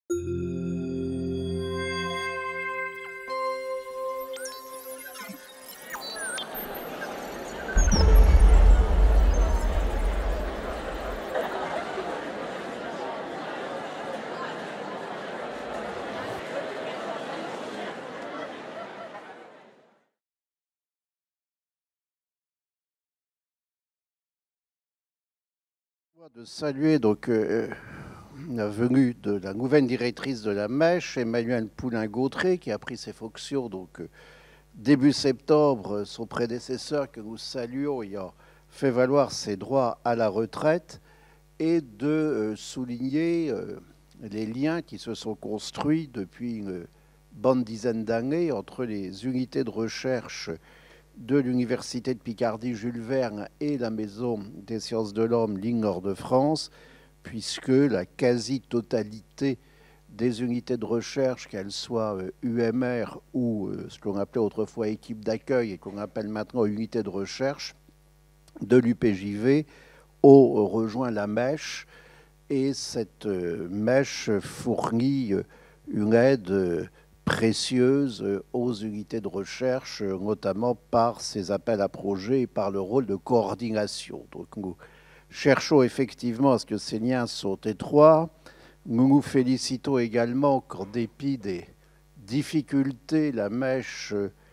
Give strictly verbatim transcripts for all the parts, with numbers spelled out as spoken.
De saluer donc euh, la venue de la nouvelle directrice de la Mèche, Emmanuelle Poulain-Gautré, qui a pris ses fonctions donc euh, début septembre. Son prédécesseur, que nous saluons, ayant fait valoir ses droits à la retraite, et de euh, souligner euh, les liens qui se sont construits depuis une bonne dizaine d'années entre les unités de recherche de l'Université de Picardie Jules Verne et la Maison des sciences de l'homme Ligne Nord de France, puisque la quasi-totalité des unités de recherche, qu'elles soient U M R ou ce qu'on appelait autrefois équipe d'accueil et qu'on appelle maintenant unité de recherche de l'U P J V, ont rejoint la Mèche, et cette Mèche fournit une aide précieuse aux unités de recherche, notamment par ses appels à projets et par le rôle de coordination. Donc nous cherchons effectivement à ce que ces liens sont étroits. Nous nous félicitons également qu'en dépit des difficultés, la Mèche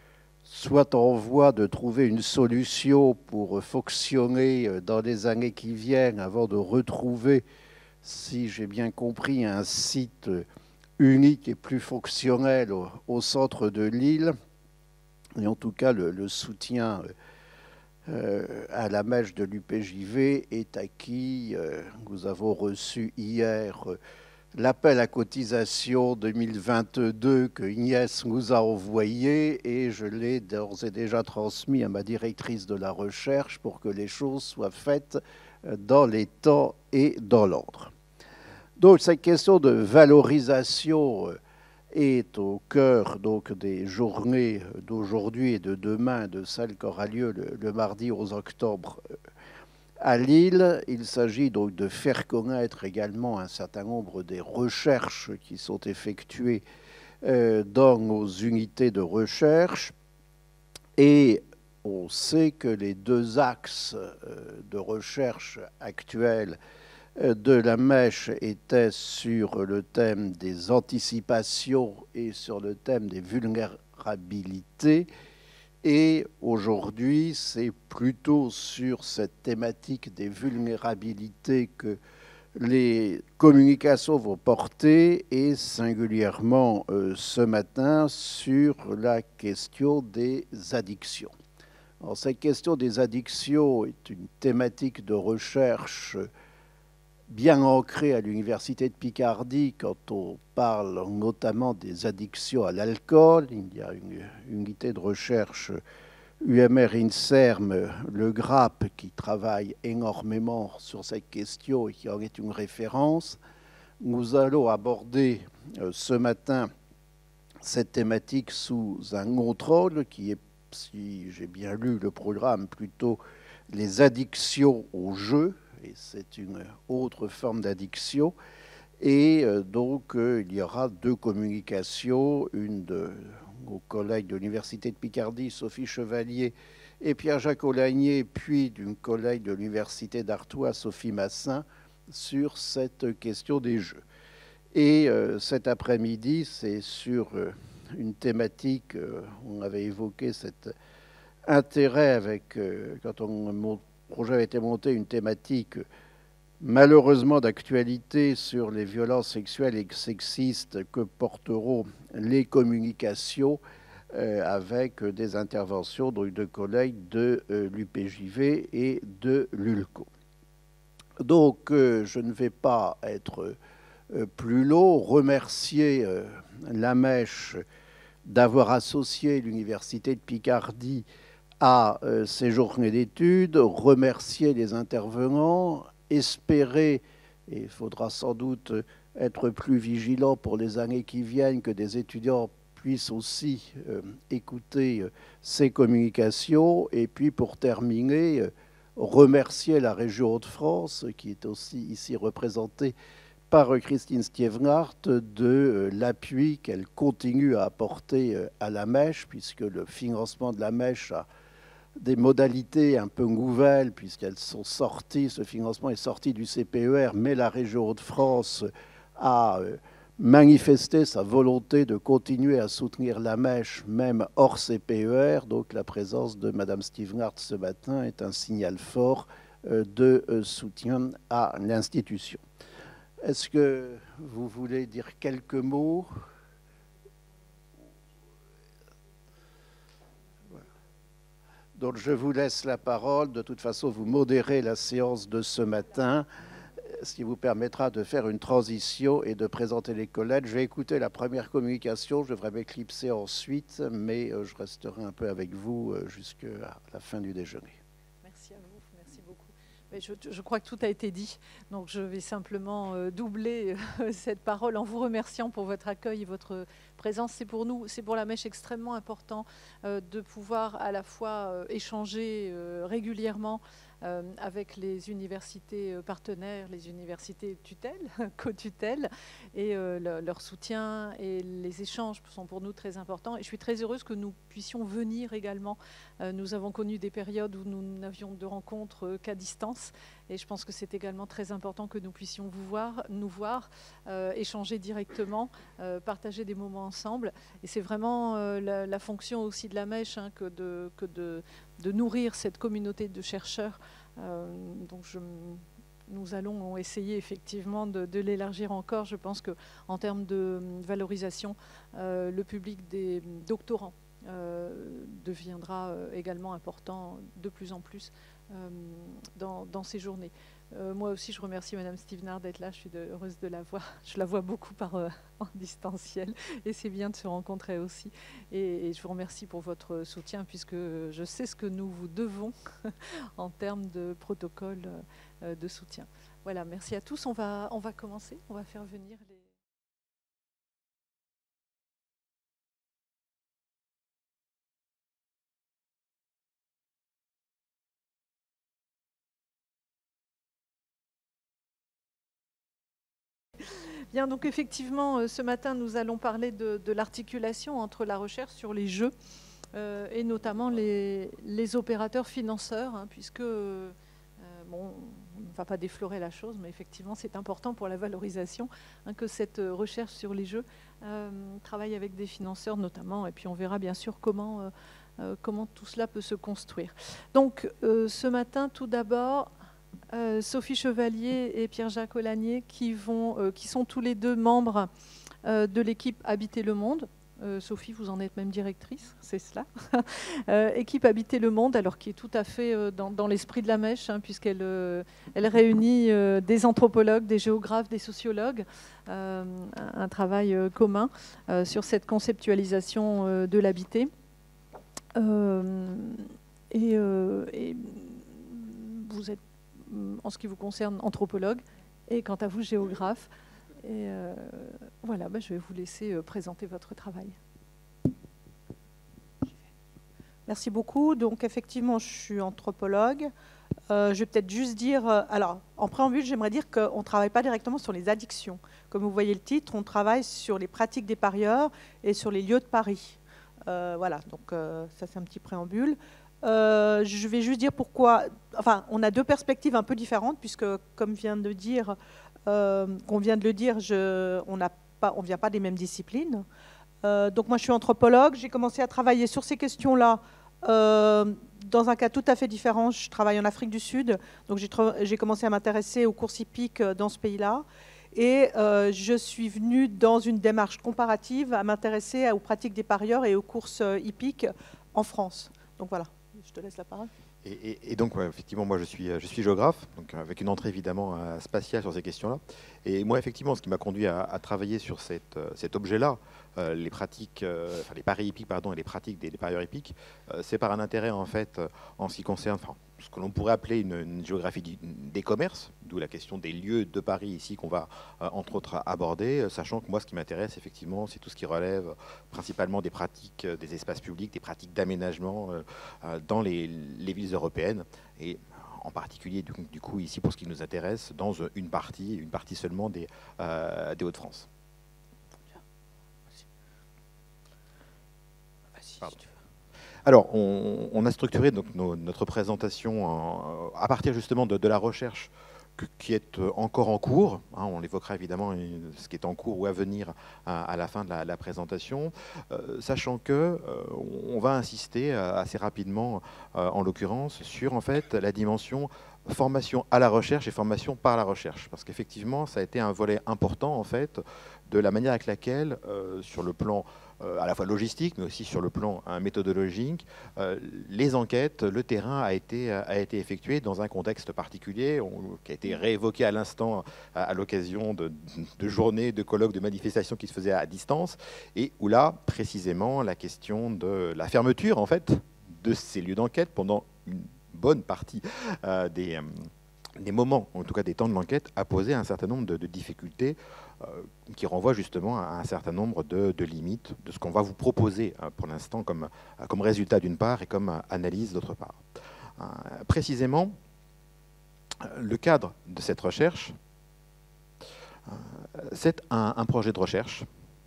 soit en voie de trouver une solution pour fonctionner dans les années qui viennent avant de retrouver, si j'ai bien compris, un site unique et plus fonctionnel au, au centre de l'île. Et en tout cas, le, le soutien euh, à la Mèche de l'U P J V est acquis. Euh, nous avons reçu hier euh, l'appel à cotisation deux mille vingt-deux que Ignace nous a envoyé, et je l'ai d'ores et déjà transmis à ma directrice de la recherche pour que les choses soient faites dans les temps et dans l'ordre. Donc cette question de valorisation est au cœur donc, des journées d'aujourd'hui et de demain, de celle qui aura lieu le, le mardi onze octobre à Lille. Il s'agit donc de faire connaître également un certain nombre des recherches qui sont effectuées euh, dans nos unités de recherche. Et on sait que les deux axes de recherche actuels de la Mèche était sur le thème des anticipations et sur le thème des vulnérabilités. Et aujourd'hui, c'est plutôt sur cette thématique des vulnérabilités que les communications vont porter, et singulièrement euh, ce matin sur la question des addictions. Alors, cette question des addictions est une thématique de recherche bien ancré à l'Université de Picardie quand on parle notamment des addictions à l'alcool. Il y a une unité de recherche U M R INSERM, le GRAP, qui travaille énormément sur cette question et qui en est une référence. Nous allons aborder ce matin cette thématique sous un autre angle qui est, si j'ai bien lu le programme, plutôt les addictions au jeu. Et c'est une autre forme d'addiction. Et donc, il y aura deux communications, une de nos collègues de l'Université de Picardie, Sophie Chevalier et Pierre-Jacques Aulagnier, puis d'une collègue de l'Université d'Artois, Sophie Massin, sur cette question des jeux. Et euh, cet après-midi, c'est sur euh, une thématique, euh, on avait évoqué cet intérêt avec, euh, quand on monte, le projet a été monté, une thématique malheureusement d'actualité sur les violences sexuelles et sexistes que porteront les communications euh, avec des interventions donc, de collègues de euh, l'U P J V et de l'ULCO. Donc euh, je ne vais pas être euh, plus long, remercier euh, la Mèche d'avoir associé l'Université de Picardie à euh, ces journées d'études, remercier les intervenants, espérer, et il faudra sans doute être plus vigilant pour les années qui viennent, que des étudiants puissent aussi euh, écouter euh, ces communications. Et puis pour terminer, euh, remercier la région Hauts-de-France, qui est aussi ici représentée par Christine Stiévenard de l'appui qu'elle continue à apporter à la Mèche, puisque le financement de la Mèche a des modalités un peu nouvelles, puisqu'elles sont sorties, ce financement est sorti du C P E R, mais la région Hauts-de-France a manifesté sa volonté de continuer à soutenir la Mèche, même hors C P E R. Donc la présence de Madame Stiévenard ce matin est un signal fort de soutien à l'institution. Est-ce que vous voulez dire quelques mots ? Donc je vous laisse la parole. De toute façon, vous modérez la séance de ce matin, ce qui vous permettra de faire une transition et de présenter les collègues. Je vais écouter la première communication, je devrais m'éclipser ensuite, mais je resterai un peu avec vous jusqu'à la fin du déjeuner. Merci à vous, merci beaucoup. Mais je, je crois que tout a été dit, donc je vais simplement euh, doubler euh, cette parole en vous remerciant pour votre accueil et votre présence. C'est pour nous, c'est pour la Mèche extrêmement important euh, de pouvoir à la fois euh, échanger euh, régulièrement euh, avec les universités partenaires, les universités tutelles, co-tutelles, et euh, le, leur soutien et les échanges sont pour nous très importants. Et je suis très heureuse que nous puissions venir également. Euh, nous avons connu des périodes où nous n'avions de rencontres euh, qu'à distance, et je pense que c'est également très important que nous puissions vous voir, nous voir, euh, échanger directement, euh, partager des moments ensemble. Et c'est vraiment euh, la, la fonction aussi de la Mèche hein, que, de, que de, de nourrir cette communauté de chercheurs. Euh, donc je, nous allons essayer effectivement de, de l'élargir encore. Je pense qu'en termes de valorisation, euh, le public des doctorants euh, deviendra euh, également important de plus en plus euh, dans, dans ces journées. Euh, moi aussi, je remercie Madame Stiévenard d'être là. Je suis de, heureuse de la voir. Je la vois beaucoup par euh, en distanciel, et c'est bien de se rencontrer aussi. Et, et je vous remercie pour votre soutien, puisque je sais ce que nous vous devons en termes de protocole euh, de soutien. Voilà, merci à tous. On va, on va commencer. On va faire venir les... Bien, donc effectivement, ce matin, nous allons parler de, de l'articulation entre la recherche sur les jeux euh, et notamment les, les opérateurs financeurs, hein, puisque, euh, bon, on ne va pas déflorer la chose, mais effectivement, c'est important pour la valorisation hein, que cette recherche sur les jeux euh, travaille avec des financeurs notamment, et puis on verra bien sûr comment, euh, euh, comment tout cela peut se construire. Donc, euh, ce matin, tout d'abord... Euh, Sophie Chevalier et Pierre-Jacques Olanier qui, vont, euh, qui sont tous les deux membres euh, de l'équipe Habiter le Monde. Euh, Sophie, vous en êtes même directrice, c'est cela. euh, équipe Habiter le Monde, alors qui est tout à fait euh, dans, dans l'esprit de la Mèche, hein, puisqu'elle euh, elle réunit euh, des anthropologues, des géographes, des sociologues, euh, un, un travail euh, commun euh, sur cette conceptualisation euh, de l'habité. Euh, et, euh, et vous êtes en ce qui vous concerne, anthropologue, et quant à vous, géographe. Et euh, voilà, bah, je vais vous laisser euh, présenter votre travail. Merci beaucoup. Donc, effectivement, je suis anthropologue. Euh, je vais peut-être juste dire... Euh, alors, en préambule, j'aimerais dire qu'on ne travaille pas directement sur les addictions. Comme vous voyez le titre, on travaille sur les pratiques des parieurs et sur les lieux de paris. Euh, voilà, donc euh, ça, c'est un petit préambule. Euh, je vais juste dire pourquoi... Enfin, on a deux perspectives un peu différentes, puisque, comme vient de dire, euh, qu'on vient de le dire, je, on ne vient pas des mêmes disciplines. Euh, donc moi, je suis anthropologue. J'ai commencé à travailler sur ces questions-là euh, dans un cas tout à fait différent. Je travaille en Afrique du Sud, donc j'ai commencé à m'intéresser aux courses hippiques dans ce pays-là. Et euh, je suis venue dans une démarche comparative à m'intéresser aux pratiques des parieurs et aux courses hippiques en France. Donc voilà. Je te laisse la parole. Et, et, et donc, ouais, effectivement, moi, je suis, je suis géographe, donc avec une entrée évidemment euh, spatiale sur ces questions-là. Et moi, effectivement, ce qui m'a conduit à, à travailler sur cette, euh, cet objet-là, euh, les pratiques, euh, enfin les paris hippiques, pardon, et les pratiques des, des parieurs hippiques, euh, c'est par un intérêt en fait euh, en ce qui concerne, enfin, ce que l'on pourrait appeler une, une géographie du, des commerces, d'où la question des lieux de paris ici qu'on va euh, entre autres aborder, euh, sachant que moi, ce qui m'intéresse effectivement, c'est tout ce qui relève principalement des pratiques euh, des espaces publics, des pratiques d'aménagement euh, euh, dans les, les villes européennes. Et en particulier du, du coup ici pour ce qui nous intéresse, dans une partie, une partie seulement des, euh, des Hauts-de-France. Alors, on, on a structuré donc nos, notre présentation en, à partir justement de, de la recherche que, qui est encore en cours. Hein, on évoquera évidemment ce qui est en cours ou à venir à, à la fin de la, la présentation, euh, sachant que euh, on va insister assez rapidement, euh, en l'occurrence, sur en fait la dimension formation à la recherche et formation par la recherche, parce qu'effectivement, ça a été un volet important en fait de la manière avec laquelle, euh, sur le plan euh, à la fois logistique, mais aussi sur le plan hein, méthodologique, euh, les enquêtes, le terrain a été, a été effectué dans un contexte particulier, on, qui a été réévoqué à l'instant à, à l'occasion de, de journées, de colloques, de manifestations qui se faisaient à distance, et où là, précisément, la question de la fermeture en fait de ces lieux d'enquête pendant une bonne partie euh, des, euh, des moments, en tout cas des temps de l'enquête, a posé un certain nombre de, de difficultés euh, qui renvoient justement à un certain nombre de, de limites de ce qu'on va vous proposer euh, pour l'instant comme, euh, comme résultat d'une part et comme euh, analyse d'autre part. Euh, précisément, euh, le cadre de cette recherche, euh, c'est un, un projet de recherche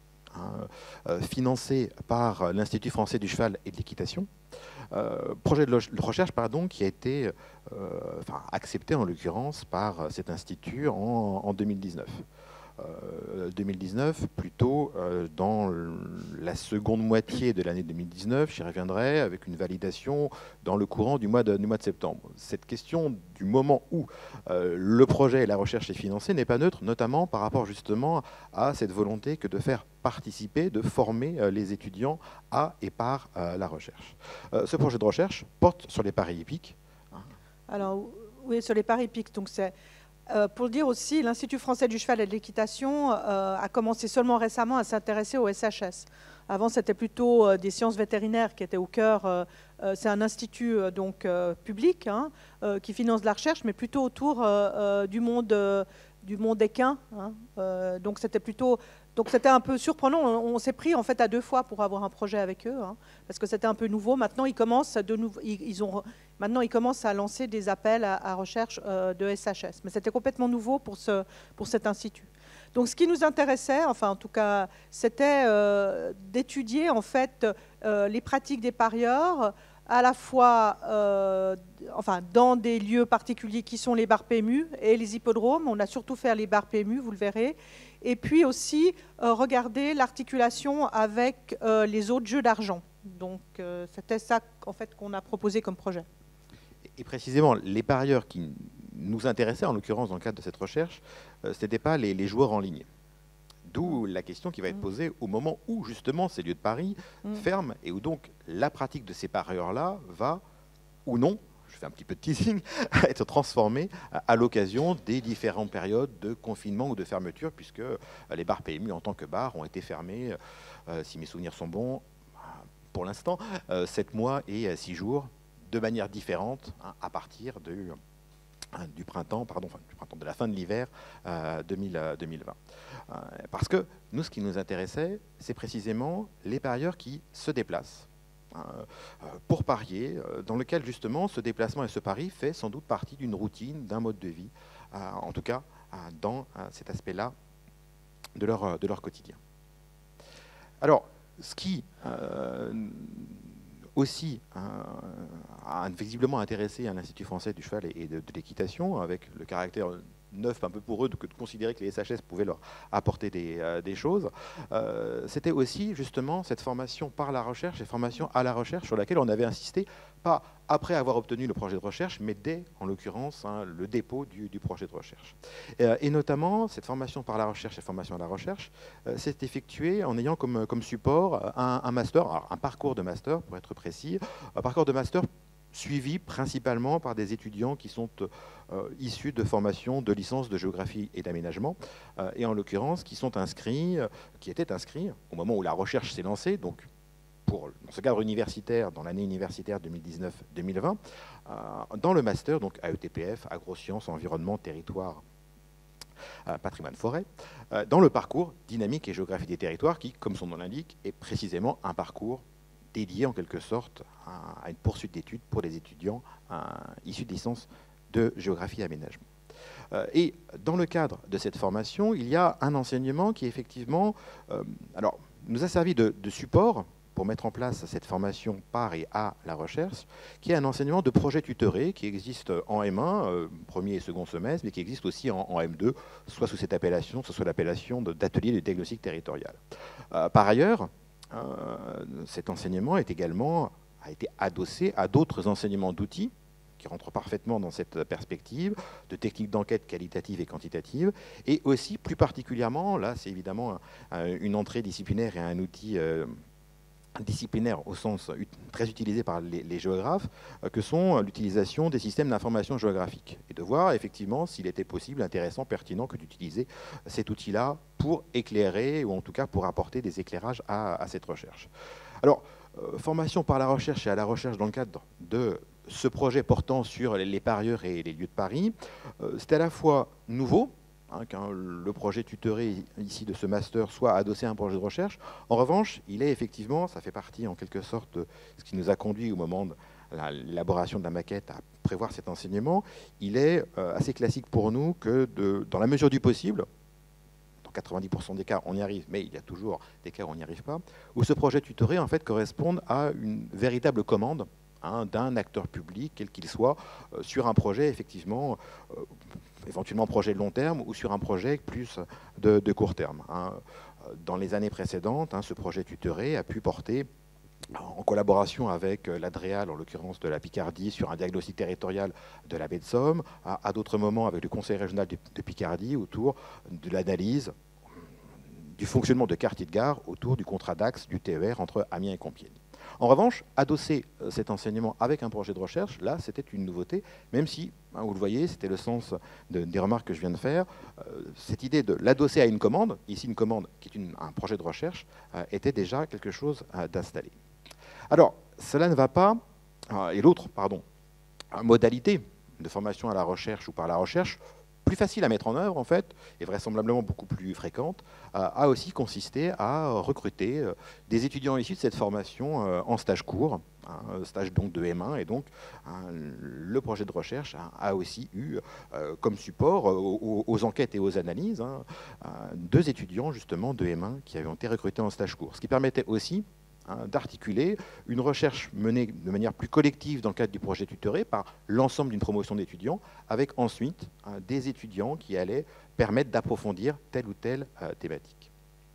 euh, financé par l'Institut français du cheval et de l'équitation. Euh, projet de recherche pardon, qui a été euh, enfin, accepté en l'occurrence par cet institut en, en deux mille dix-neuf. Euh, deux mille dix-neuf, plutôt euh, dans la seconde moitié de l'année deux mille dix-neuf, j'y reviendrai, avec une validation dans le courant du mois de, du mois de septembre. Cette question du moment où euh, le projet et la recherche est financé n'est pas neutre, notamment par rapport justement à cette volonté que de faire participer, de former euh, les étudiants à et par euh, la recherche. Euh, ce projet de recherche porte sur les paris hippiques. Alors, oui, sur les paris hippiques, donc c'est... Euh, pour le dire aussi, l'Institut français du cheval et de l'équitation euh, a commencé seulement récemment à s'intéresser au S H S. Avant, c'était plutôt euh, des sciences vétérinaires qui étaient au cœur. Euh, euh, c'est un institut euh, donc, euh, public hein, euh, qui finance de la recherche, mais plutôt autour euh, euh, du monde, euh, du monde équin. Hein. Euh, donc, c'était plutôt... Donc c'était un peu surprenant. On, on s'est pris en fait à deux fois pour avoir un projet avec eux, hein, parce que c'était un peu nouveau. Maintenant, ils commencent de nouveau, ils, ils ont, maintenant, ils commencent à lancer des appels à, à recherche euh, de S H S. Mais c'était complètement nouveau pour ce, pour cet institut. Donc, ce qui nous intéressait, enfin en tout cas, c'était euh, d'étudier en fait euh, les pratiques des parieurs, à la fois euh, enfin, dans des lieux particuliers qui sont les bars P M U et les hippodromes. On a surtout fait les bars P M U, vous le verrez. Et puis aussi euh, regarder l'articulation avec euh, les autres jeux d'argent. Donc euh, c'était ça en fait qu'on a proposé comme projet. Et précisément, les parieurs qui nous intéressaient, en l'occurrence dans le cadre de cette recherche, euh, ce n'étaient pas les, les joueurs en ligne. D'où la question qui va être posée au moment où justement ces lieux de paris mmh. ferment et où donc la pratique de ces parieurs-là va ou non, je fais un petit peu de teasing, être transformée à l'occasion des différentes périodes de confinement ou de fermeture, puisque les bars P M U en tant que bars ont été fermés, euh, si mes souvenirs sont bons, pour l'instant, euh, sept mois et six jours, de manière différente, hein, à partir de... du printemps, pardon, enfin, du printemps, de la fin de l'hiver euh, deux mille vingt. Euh, parce que nous, ce qui nous intéressait, c'est précisément les parieurs qui se déplacent euh, pour parier, euh, dans lequel justement ce déplacement et ce pari fait sans doute partie d'une routine, d'un mode de vie, euh, en tout cas euh, dans euh, cet aspect-là de leur, de leur quotidien. Alors, ce qui... Euh, aussi euh, a visiblement intéressé à l'Institut français du cheval et de, de l'équitation, avec le caractère neuf un peu pour eux de, de considérer que les S H S pouvaient leur apporter des, euh, des choses. Euh, C'était aussi justement cette formation par la recherche et formation à la recherche sur laquelle on avait insisté, pas après avoir obtenu le projet de recherche, mais dès, en l'occurrence, hein, le dépôt du, du projet de recherche. Euh, et notamment, cette formation par la recherche et formation à la recherche euh, s'est effectuée en ayant comme, comme support un, un master, alors un parcours de master pour être précis, un parcours de master suivi principalement par des étudiants qui sont euh, issus de formations de licence de géographie et d'aménagement, euh, et en l'occurrence qui sont inscrits, euh, qui étaient inscrits au moment où la recherche s'est lancée, donc pour, dans ce cadre universitaire, dans l'année universitaire deux mille dix-neuf deux mille vingt, euh, dans le master, donc A E T P F, Agrosciences, Environnement, Territoire, euh, Patrimoine, Forêt, euh, dans le parcours Dynamique et Géographie des territoires, qui, comme son nom l'indique, est précisément un parcours dédié en quelque sorte à, à une poursuite d'études pour les étudiants euh, issus de licences de géographie et aménagement. Euh, et dans le cadre de cette formation, il y a un enseignement qui effectivement euh, alors, nous a servi de, de support pour mettre en place cette formation par et à la recherche, qui est un enseignement de projet tutoré qui existe en M un, euh, premier et second semestre, mais qui existe aussi en, en M deux, soit sous cette appellation, soit sous l'appellation d'atelier de diagnostic territorial. Euh, par ailleurs, euh, cet enseignement est également, a été adossé à d'autres enseignements d'outils qui rentrent parfaitement dans cette perspective de techniques d'enquête qualitative et quantitative, et aussi plus particulièrement, là c'est évidemment un, une entrée disciplinaire et un outil euh, disciplinaires au sens très utilisé par les, les géographes, que sont l'utilisation des systèmes d'information géographique, et de voir effectivement s'il était possible, intéressant, pertinent que d'utiliser cet outil-là pour éclairer, ou en tout cas pour apporter des éclairages à, à cette recherche. Alors, euh, formation par la recherche et à la recherche dans le cadre de ce projet portant sur les, les parieurs et les lieux de Paris, euh, c'est à la fois nouveau, Hein, quand le projet tutoré ici de ce master soit adossé à un projet de recherche. En revanche, il est effectivement, ça fait partie en quelque sorte de ce qui nous a conduit au moment de l'élaboration de la maquette à prévoir cet enseignement, il est euh, assez classique pour nous que de, dans la mesure du possible, dans quatre-vingt-dix pour cent des cas on y arrive, mais il y a toujours des cas où on n'y arrive pas, où ce projet tutoré en fait corresponde à une véritable commande hein, d'un acteur public, quel qu'il soit, euh, sur un projet effectivement euh, éventuellement projet de long terme ou sur un projet plus de, de court terme. Hein. Dans les années précédentes, hein, ce projet tutoré a pu porter, en collaboration avec l'Adréal, en l'occurrence de la Picardie, sur un diagnostic territorial de la baie de Somme, à, à d'autres moments avec le Conseil régional de, de Picardie, autour de l'analyse du fonctionnement de quartiers de gare autour du contrat d'axe du T E R entre Amiens et Compiègne. En revanche, adosser cet enseignement avec un projet de recherche, là, c'était une nouveauté, même si, hein, vous le voyez, c'était le sens de, des remarques que je viens de faire. Euh, cette idée de l'adosser à une commande, ici une commande qui est une, un projet de recherche, euh, était déjà quelque chose euh, d'installé. Alors, cela ne va pas, euh, et l'autre, pardon, modalité de formation à la recherche ou par la recherche, plus facile à mettre en œuvre en fait, et vraisemblablement beaucoup plus fréquente, euh, a aussi consisté à recruter euh, des étudiants issus de cette formation euh, en stage court, hein, stage donc de M un, et donc hein, le projet de recherche hein, a aussi eu euh, comme support euh, aux, aux enquêtes et aux analyses hein, euh, deux étudiants justement de M un qui avaient été recrutés en stage court, ce qui permettait aussi Hein, d'articuler une recherche menée de manière plus collective dans le cadre du projet tutoré par l'ensemble d'une promotion d'étudiants, avec ensuite hein, des étudiants qui allaient permettre d'approfondir telle ou telle euh, thématique.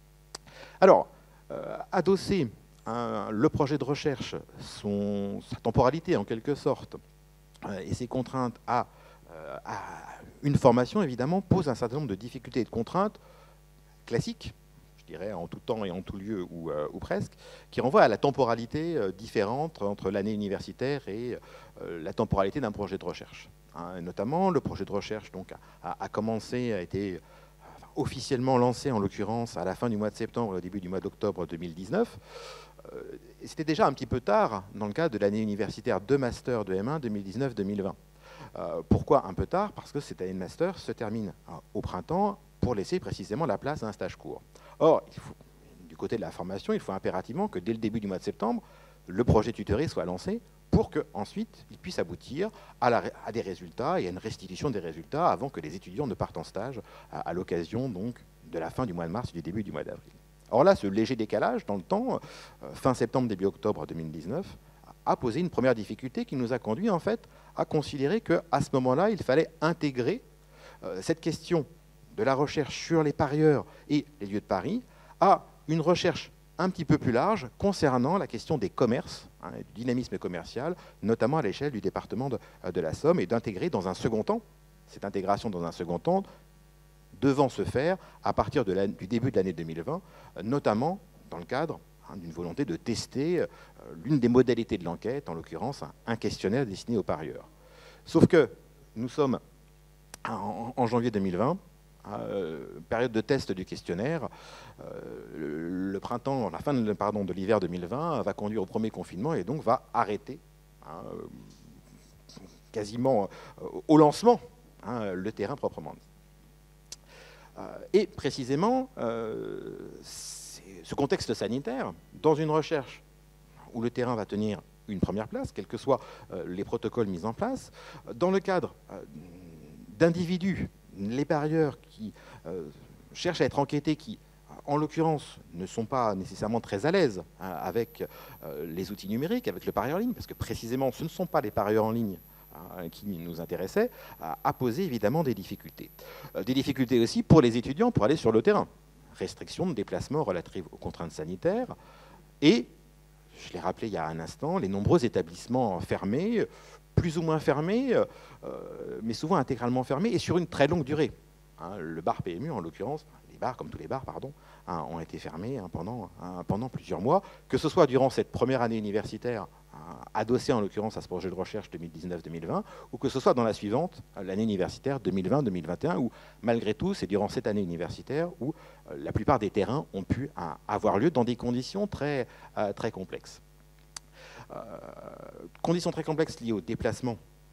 Alors, euh, adosser hein, le projet de recherche, son, sa temporalité en quelque sorte, euh, et ses contraintes à, euh, à une formation, évidemment, pose un certain nombre de difficultés et de contraintes classiques, dirais, en tout temps et en tout lieu, ou, euh, ou presque, qui renvoie à la temporalité euh, différente entre l'année universitaire et euh, la temporalité d'un projet de recherche. Hein, et notamment, le projet de recherche donc, a, a commencé, a été enfin, officiellement lancé, en l'occurrence, à la fin du mois de septembre, au début du mois d'octobre deux mille dix-neuf. Euh, et c'était déjà un petit peu tard dans le cadre de l'année universitaire de master de M un deux mille dix-neuf deux mille vingt. Euh, pourquoi un peu tard? Parce que cette année de master se termine euh, au printemps pour laisser précisément la place à un stage court. Or, il faut, du côté de la formation, il faut impérativement que dès le début du mois de septembre, le projet tutoré soit lancé pour qu'ensuite il puisse aboutir à, la, à des résultats et à une restitution des résultats avant que les étudiants ne partent en stage à, à l'occasion donc de la fin du mois de mars et du début du mois d'avril. Or là, ce léger décalage dans le temps, euh, fin septembre, début octobre deux mille dix-neuf, a posé une première difficulté qui nous a conduit en fait à considérer qu'à ce moment-là, il fallait intégrer euh, cette question de la recherche sur les parieurs et les lieux de Paris à une recherche un petit peu plus large concernant la question des commerces, hein, du dynamisme commercial, notamment à l'échelle du département de, de la Somme, et d'intégrer dans un second temps, cette intégration dans un second temps devant se faire à partir de la, du début de l'année deux mille vingt, notamment dans le cadre hein, d'une volonté de tester euh, l'une des modalités de l'enquête, en l'occurrence un, un questionnaire destiné aux parieurs. Sauf que nous sommes en, en janvier deux mille vingt, Euh, période de test du questionnaire, euh, le, le printemps, la fin de, pardon, de l'hiver deux mille vingt va conduire au premier confinement et donc va arrêter hein, quasiment euh, au lancement hein, le terrain proprement dit. Euh, et précisément, euh, ce contexte sanitaire, dans une recherche où le terrain va tenir une première place, quels que soient euh, les protocoles mis en place. Dans le cadre euh, d'individus, les parieurs qui euh, cherchent à être enquêtés, qui en l'occurrence ne sont pas nécessairement très à l'aise hein, avec euh, les outils numériques, avec le pari en ligne, parce que précisément ce ne sont pas les parieurs en ligne hein, qui nous intéressaient, à, à poser évidemment des difficultés. Euh, des difficultés aussi pour les étudiants pour aller sur le terrain. Restrictions de déplacement relatives aux contraintes sanitaires et, je l'ai rappelé il y a un instant, les nombreux établissements fermés, plus ou moins fermés, euh, mais souvent intégralement fermés et sur une très longue durée. Hein, le bar P M U, en l'occurrence, les bars, comme tous les bars, pardon, hein, ont été fermés hein, pendant, hein, pendant plusieurs mois, que ce soit durant cette première année universitaire, hein, adossée en l'occurrence à ce projet de recherche deux mille dix-neuf deux mille vingt, ou que ce soit dans la suivante, l'année universitaire deux mille vingt deux mille vingt et un, où malgré tout, c'est durant cette année universitaire où euh, la plupart des terrains ont pu hein, avoir lieu dans des conditions très, euh, très complexes. Euh, conditions très complexes liées au déplacement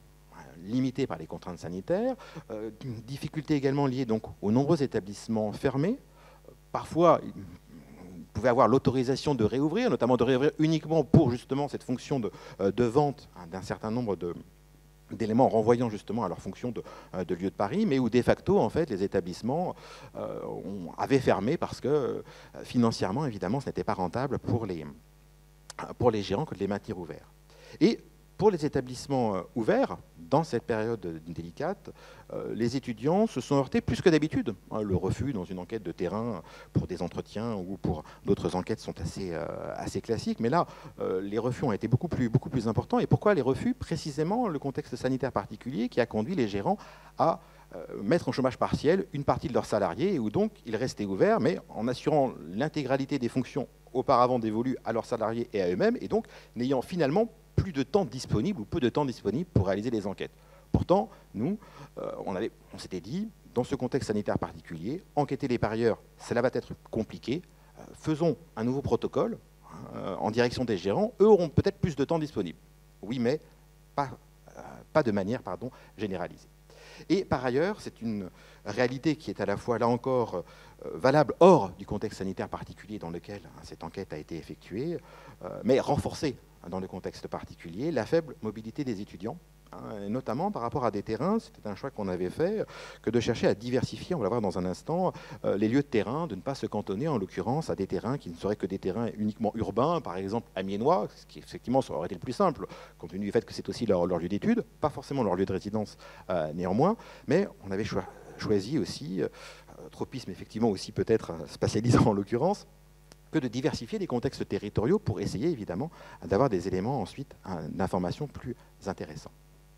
limité par les contraintes sanitaires, euh, difficultés également liées donc aux nombreux établissements fermés. Parfois, ils pouvaient avoir l'autorisation de réouvrir, notamment de réouvrir uniquement pour justement cette fonction de, de vente hein, d'un certain nombre de d'éléments renvoyant justement à leur fonction de, de lieu de pari, mais où de facto en fait les établissements euh, ont, avaient fermé parce que euh, financièrement évidemment ce n'était pas rentable pour les, pour les gérants que de les maintenir ouverts. Et pour les établissements ouverts, dans cette période délicate, euh, les étudiants se sont heurtés plus que d'habitude. Hein, le refus dans une enquête de terrain pour des entretiens ou pour d'autres enquêtes sont assez, euh, assez classiques, mais là, euh, les refus ont été beaucoup plus, beaucoup plus importants. Et pourquoi les refus? Précisément le contexte sanitaire particulier qui a conduit les gérants à euh, mettre en chômage partiel une partie de leurs salariés, et où donc ils restaient ouverts, mais en assurant l'intégralité des fonctions auparavant dévolues à leurs salariés et à eux-mêmes, et donc n'ayant finalement plus de temps disponible ou peu de temps disponible pour réaliser des enquêtes. Pourtant, nous, euh, on, avait, on s'était dit, dans ce contexte sanitaire particulier, enquêter les parieurs, cela va être compliqué. Euh, faisons un nouveau protocole euh, en direction des gérants. Eux auront peut-être plus de temps disponible. Oui, mais pas, euh, pas de manière pardon, généralisée. Et par ailleurs, c'est une réalité qui est à la fois, là encore, euh, valable hors du contexte sanitaire particulier dans lequel hein, cette enquête a été effectuée, euh, mais renforcée dans le contexte particulier, la faible mobilité des étudiants, hein, et notamment par rapport à des terrains, c'était un choix qu'on avait fait, que de chercher à diversifier, on va le voir dans un instant, euh, les lieux de terrain, de ne pas se cantonner en l'occurrence à des terrains qui ne seraient que des terrains uniquement urbains, par exemple amiénois, ce qui effectivement ça aurait été le plus simple, compte tenu du fait que c'est aussi leur, leur lieu d'étude, pas forcément leur lieu de résidence euh, néanmoins, mais on avait cho choisi aussi, euh, tropisme effectivement aussi peut-être spatialisant en l'occurrence, que de diversifier les contextes territoriaux pour essayer évidemment d'avoir des éléments ensuite d'information plus intéressants.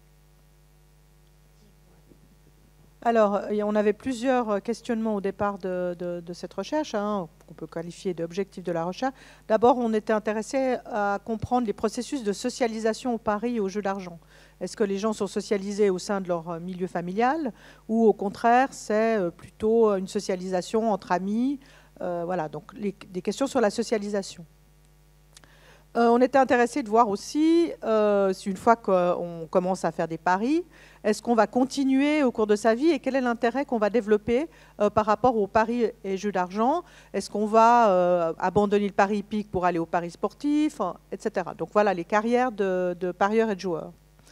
Alors, on avait plusieurs questionnements au départ de, de, de cette recherche, hein, qu'on peut qualifier d'objectifs de la recherche. D'abord, on était intéressé à comprendre les processus de socialisation au pari et au jeu d'argent. Est-ce que les gens sont socialisés au sein de leur milieu familial ou au contraire, c'est plutôt une socialisation entre amis? Euh, voilà, donc les, des questions sur la socialisation. Euh, on était intéressé de voir aussi, euh, si une fois qu'on commence à faire des paris, est-ce qu'on va continuer au cours de sa vie et quel est l'intérêt qu'on va développer euh, par rapport aux paris et jeux d'argent? Est-ce qu'on va euh, abandonner le pari hippique pour aller au paris sportif, et cetera. Donc voilà les carrières de, de parieurs et de joueurs.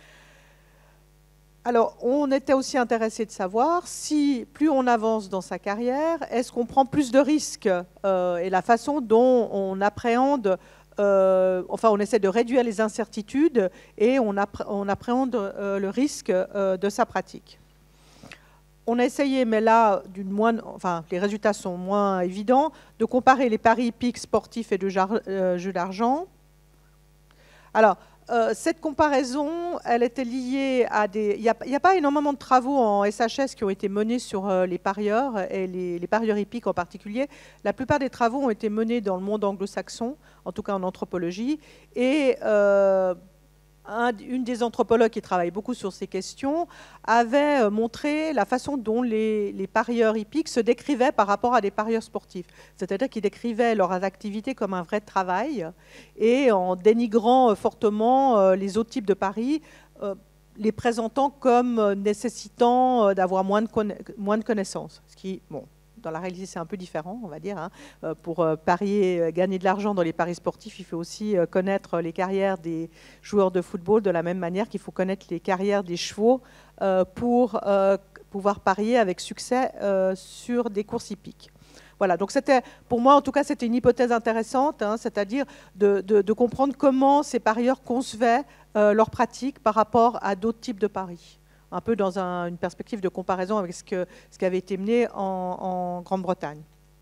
Alors, on était aussi intéressé de savoir si, plus on avance dans sa carrière, est-ce qu'on prend plus de risques euh, et la façon dont on appréhende, euh, enfin, on essaie de réduire les incertitudes et on, appré on appréhende euh, le risque euh, de sa pratique. On a essayé, mais là, d'une moindre, enfin, les résultats sont moins évidents, de comparer les paris hippiques sportifs et de euh, jeux d'argent. Alors, Euh, cette comparaison, elle était liée à des... Il n'y a, a pas énormément de travaux en S H S qui ont été menés sur euh, les parieurs, et les, les parieurs hippiques en particulier. La plupart des travaux ont été menés dans le monde anglo-saxon, en tout cas en anthropologie. Et euh, un, une des anthropologues qui travaille beaucoup sur ces questions avait montré la façon dont les, les parieurs hippiques se décrivaient par rapport à des parieurs sportifs. C'est-à-dire qu'ils décrivaient leurs activités comme un vrai travail et en dénigrant fortement les autres types de paris, les présentant comme nécessitant d'avoir moins de, moins de connaissances. Ce qui, bon, dans la réalité, c'est un peu différent, on va dire. Hein. Euh, pour euh, parier, euh, gagner de l'argent dans les paris sportifs, il faut aussi euh, connaître les carrières des joueurs de football de la même manière qu'il faut connaître les carrières des chevaux euh, pour euh, pouvoir parier avec succès euh, sur des courses hippiques. Voilà, donc c'était, pour moi en tout cas, c'était une hypothèse intéressante, hein, c'est-à-dire de, de, de comprendre comment ces parieurs concevaient euh, leur pratique par rapport à d'autres types de paris, un peu dans un, une perspective de comparaison avec ce, que, ce qui avait été mené en, en Grande-Bretagne.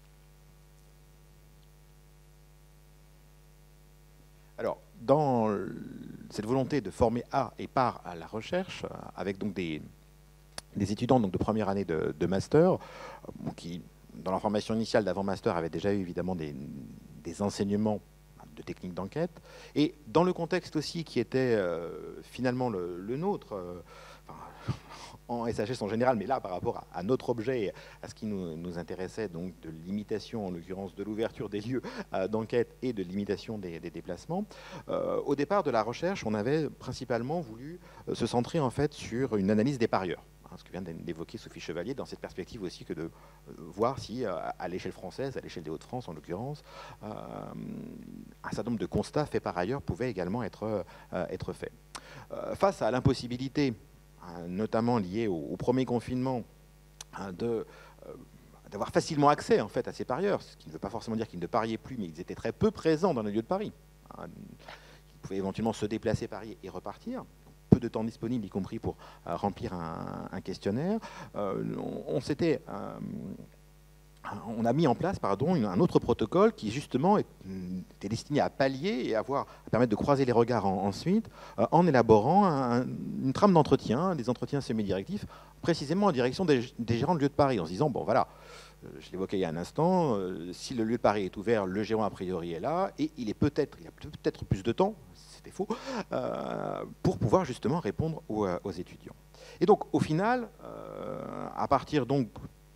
Alors, dans cette volonté de former à et par à la recherche, avec donc des, des étudiants donc de première année de, de master, qui dans leur formation initiale d'avant-master, avait déjà eu évidemment des, des enseignements de techniques d'enquête. Et dans le contexte aussi qui était euh, finalement le, le nôtre, euh, enfin, en S H S en général, mais là par rapport à, à notre objet, à ce qui nous, nous intéressait, donc de limitation, en l'occurrence de l'ouverture des lieux euh, d'enquête et de limitation des, des déplacements, euh, au départ de la recherche, on avait principalement voulu euh, se centrer en fait sur une analyse des parieurs. Ce que vient d'évoquer Sophie Chevalier, dans cette perspective aussi que de voir si, à l'échelle française, à l'échelle des Hauts-de-France en l'occurrence, euh, un certain nombre de constats faits par ailleurs pouvaient également être, euh, être faits. Euh, face à l'impossibilité, hein, notamment liée au, au premier confinement, hein, de, euh, d'avoir facilement accès en fait, à ces parieurs, ce qui ne veut pas forcément dire qu'ils ne pariaient plus, mais ils étaient très peu présents dans les lieux de paris. Hein, ils pouvaient éventuellement se déplacer, parier et repartir. Peu de temps disponible, y compris pour euh, remplir un, un questionnaire. Euh, on, on s'était, euh, on a mis en place, pardon, une, un autre protocole qui justement est, était destiné à pallier et à, avoir, à permettre de croiser les regards en, ensuite, euh, en élaborant un, une trame d'entretien, des entretiens semi-directifs, précisément en direction des, des gérants de lieux de Paris, en se disant bon voilà. Je l'évoquais il y a un instant, euh, si le lieu de Paris est ouvert, le gérant a priori est là, et il est peut-être, il a peut-être plus de temps, c'était faux, euh, pour pouvoir justement répondre aux, aux étudiants. Et donc au final, euh, à partir donc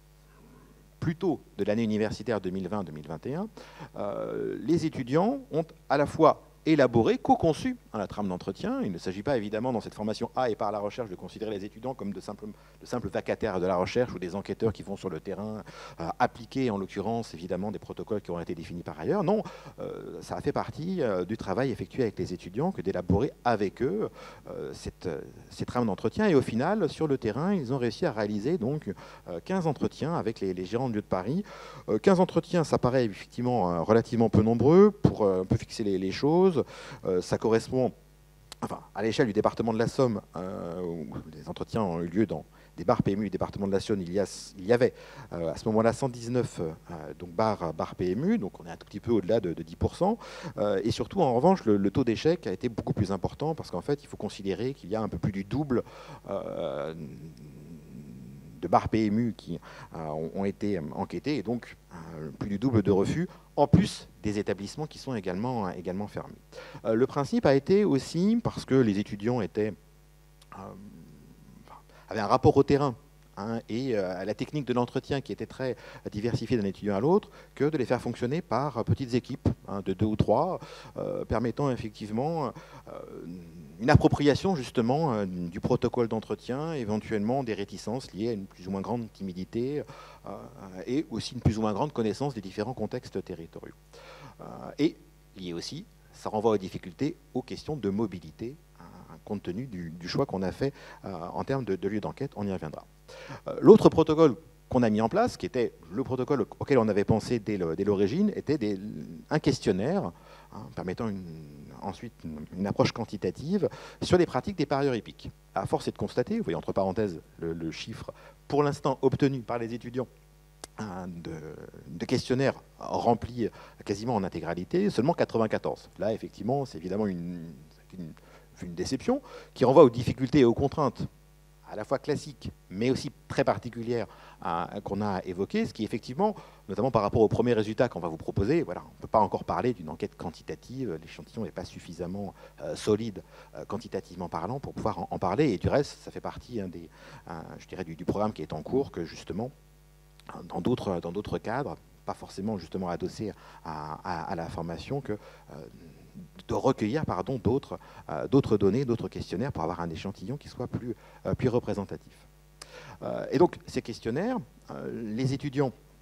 plutôt de l'année universitaire deux mille vingt deux mille vingt et un, euh, les étudiants ont à la fois élaboré, co-conçu hein, la trame d'entretien. Il ne s'agit pas évidemment dans cette formation A et par la recherche de considérer les étudiants comme de simples, de simples vacataires de la recherche ou des enquêteurs qui vont sur le terrain euh, appliquer en l'occurrence évidemment des protocoles qui ont été définis par ailleurs. Non, euh, ça a fait partie euh, du travail effectué avec les étudiants que d'élaborer avec eux euh, cette, ces trames d'entretien et au final sur le terrain ils ont réussi à réaliser donc euh, quinze entretiens avec les, les gérants de lieux de Paris. Euh, quinze entretiens, ça paraît effectivement euh, relativement peu nombreux pour euh, un peu fixer les, les choses. Euh, ça correspond, enfin, à l'échelle du département de la Somme, euh, où les entretiens ont eu lieu dans des bars P M U du département de la Saône, il y, a, il y avait euh, à ce moment-là cent dix-neuf euh, donc bars, bars P M U, donc on est un tout petit peu au-delà de, de dix pour cent. Euh, et surtout, en revanche, le, le taux d'échec a été beaucoup plus important parce qu'en fait, il faut considérer qu'il y a un peu plus du double euh, de bars P M U qui euh, ont, ont été enquêtés et donc euh, plus du double de refus, en plus des établissements qui sont également, également fermés. Euh, le principe a été aussi, parce que les étudiants étaient, euh, avaient un rapport au terrain hein, et euh, à la technique de l'entretien qui était très diversifiée d'un étudiant à l'autre, que de les faire fonctionner par petites équipes hein, de deux ou trois, euh, permettant effectivement euh, une appropriation justement euh, du protocole d'entretien, éventuellement des réticences liées à une plus ou moins grande timidité euh, et aussi une plus ou moins grande connaissance des différents contextes territoriaux. Euh, et lié aussi, ça renvoie aux difficultés, aux questions de mobilité, hein, compte tenu du, du choix qu'on a fait euh, en termes de, de lieu d'enquête, on y reviendra. Euh, L'autre protocole qu'on a mis en place, qui était le protocole auquel on avait pensé dès l'origine, était des, un questionnaire hein, permettant une, ensuite une, une approche quantitative sur les pratiques des parieurs hippiques. À force est de constater, vous voyez entre parenthèses le, le chiffre pour l'instant obtenu par les étudiants hein, de, de questionnaires remplis quasiment en intégralité, seulement quatre-vingt-quatorze. Là, effectivement, c'est évidemment une, une, une déception qui renvoie aux difficultés et aux contraintes à la fois classique, mais aussi très particulière qu'on a évoquée, ce qui effectivement, notamment par rapport aux premiers résultats qu'on va vous proposer, voilà, on ne peut pas encore parler d'une enquête quantitative, l'échantillon n'est pas suffisamment euh, solide euh, quantitativement parlant pour pouvoir en, en parler, et du reste, ça fait partie hein, des, hein, je dirais, du, du programme qui est en cours, que justement, dans d'autres dans d'autres cadres, pas forcément justement adossé à, à, à la formation, que... Euh, de recueillir pardon, d'autres euh, d'autres données, d'autres questionnaires pour avoir un échantillon qui soit plus, euh, plus représentatif. Euh, et donc, ces questionnaires, euh, les étudiants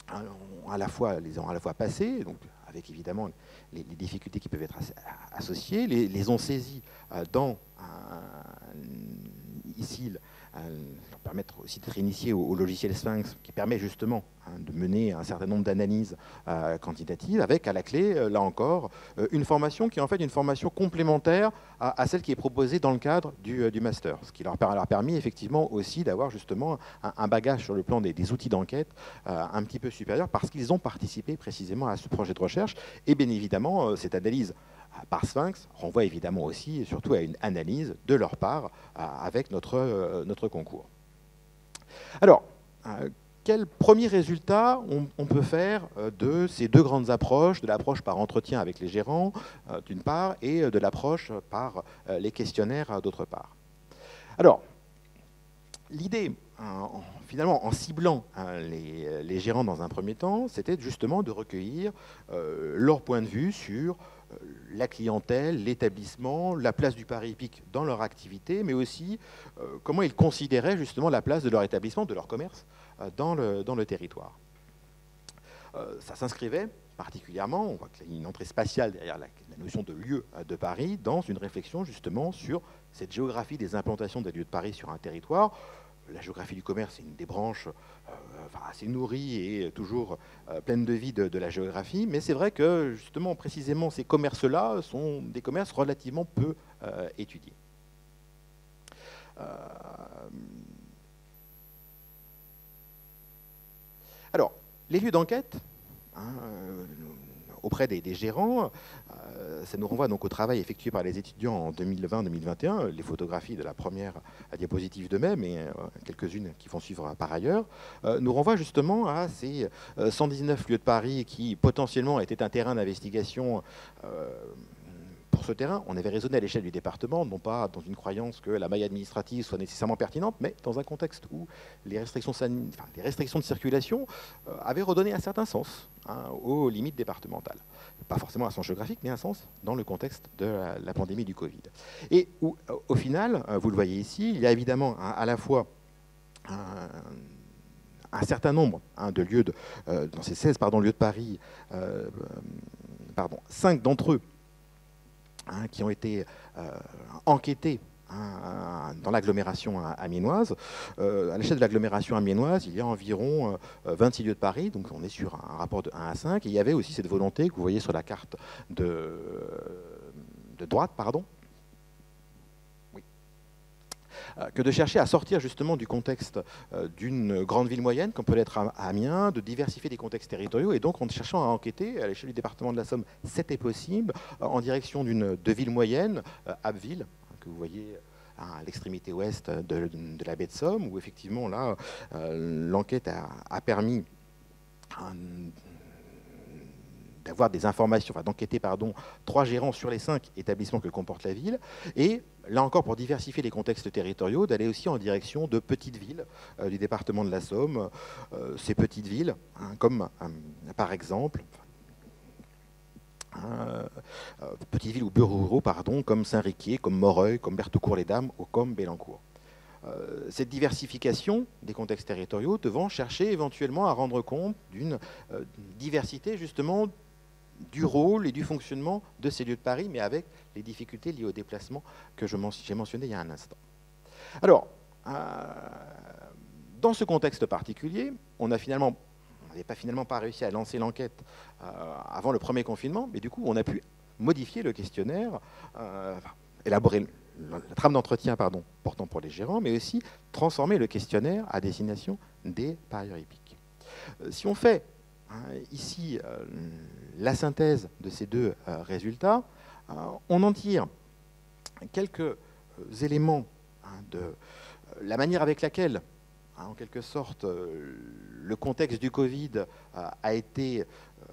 à la fois, les ont à la fois passés, donc avec évidemment les, les difficultés qui peuvent être as, associées, les, les ont saisis euh, dans euh, ici euh, leur permettre aussi d'être initiés au, au logiciel Sphinx, qui permet justement hein, de mener un certain nombre d'analyses euh, quantitatives, avec à la clé, euh, là encore, euh, une formation qui est en fait une formation complémentaire à, à celle qui est proposée dans le cadre du, euh, du master, ce qui leur, leur a permis effectivement aussi d'avoir justement un, un bagage sur le plan des, des outils d'enquête euh, un petit peu supérieur, parce qu'ils ont participé précisément à ce projet de recherche, et bien évidemment, euh, cette analyse par Sphinx renvoie évidemment aussi et surtout à une analyse de leur part avec notre, notre concours. Alors, quel premier résultat on, on peut faire de ces deux grandes approches, de l'approche par entretien avec les gérants d'une part et de l'approche par les questionnaires d'autre part? Alors, l'idée, finalement, en ciblant les, les gérants dans un premier temps, c'était justement de recueillir leur point de vue sur la clientèle, l'établissement, la place du pari hippique dans leur activité, mais aussi euh, comment ils considéraient justement la place de leur établissement, de leur commerce euh, dans, le, dans le territoire. Euh, ça s'inscrivait particulièrement, on voit qu'il y a une entrée spatiale derrière la, la notion de lieu de Paris, dans une réflexion justement sur cette géographie des implantations des lieux de Paris sur un territoire. La géographie du commerce est une des branches euh, enfin, assez nourrie et toujours euh, pleine de vie de, de la géographie, mais c'est vrai que justement, précisément, ces commerces-là sont des commerces relativement peu euh, étudiés. Euh... Alors, les lieux d'enquête, hein, euh, auprès des, des gérants, euh, ça nous renvoie donc au travail effectué par les étudiants en deux mille vingt deux mille vingt et un, les photographies de la première diapositive de mai, mais euh, quelques-unes qui vont suivre par ailleurs, euh, nous renvoient justement à ces euh, cent dix-neuf lieux de Paris qui potentiellement étaient un terrain d'investigation. Euh, Pour ce terrain, on avait raisonné à l'échelle du département, non pas dans une croyance que la maille administrative soit nécessairement pertinente, mais dans un contexte où les restrictions, enfin, les restrictions de circulation euh, avaient redonné un certain sens hein, aux limites départementales. Pas forcément un sens géographique, mais un sens dans le contexte de la, la pandémie du Covid. Et où, au final, vous le voyez ici, il y a évidemment hein, à la fois un, un certain nombre hein, de lieux, de, euh, dans ces seize pardon, lieux de Paris, euh, pardon, cinq d'entre eux, Hein, qui ont été euh, enquêtés hein, dans l'agglomération amiénoise. Euh, à l'échelle de l'agglomération amiénoise, il y a environ euh, vingt-six lieux de Paris, donc on est sur un rapport de un à cinq. Et il y avait aussi cette volonté que vous voyez sur la carte de, de droite, pardon, que de chercher à sortir justement du contexte d'une grande ville moyenne, comme peut l'être Amiens, de diversifier les contextes territoriaux, et donc en cherchant à enquêter, à l'échelle du département de la Somme, c'était possible, en direction d'une de ville moyenne, Abbeville, que vous voyez à l'extrémité ouest de, de la baie de Somme, où effectivement là, l'enquête a, a permis un, d'avoir des informations, enfin d'enquêter, pardon, trois gérants sur les cinq établissements que comporte la ville, et là encore, pour diversifier les contextes territoriaux, d'aller aussi en direction de petites villes euh, du département de la Somme, euh, ces petites villes, hein, comme euh, par exemple, euh, euh, petites villes ou bureaux ruraux, pardon, comme Saint-Riquier, comme Moreuil, comme Bertaucourt-les-Dames ou comme Bélancourt. Euh, cette diversification des contextes territoriaux devant chercher éventuellement à rendre compte d'une euh, diversité justement du rôle et du fonctionnement de ces lieux de Paris, mais avec les difficultés liées au déplacement que j'ai mentionné il y a un instant. Alors, euh, dans ce contexte particulier, on a finalement, on n'avait pas finalement pas réussi à lancer l'enquête euh, avant le premier confinement, mais du coup, on a pu modifier le questionnaire, euh, enfin, élaborer la trame d'entretien, pardon, portant pour les gérants, mais aussi transformer le questionnaire à destination des parieurs hippiques. Euh, si on fait hein, ici euh, la synthèse de ces deux euh, résultats, euh, on en tire quelques euh, éléments hein, de euh, la manière avec laquelle, hein, en quelque sorte, euh, le contexte du Covid euh, a été euh,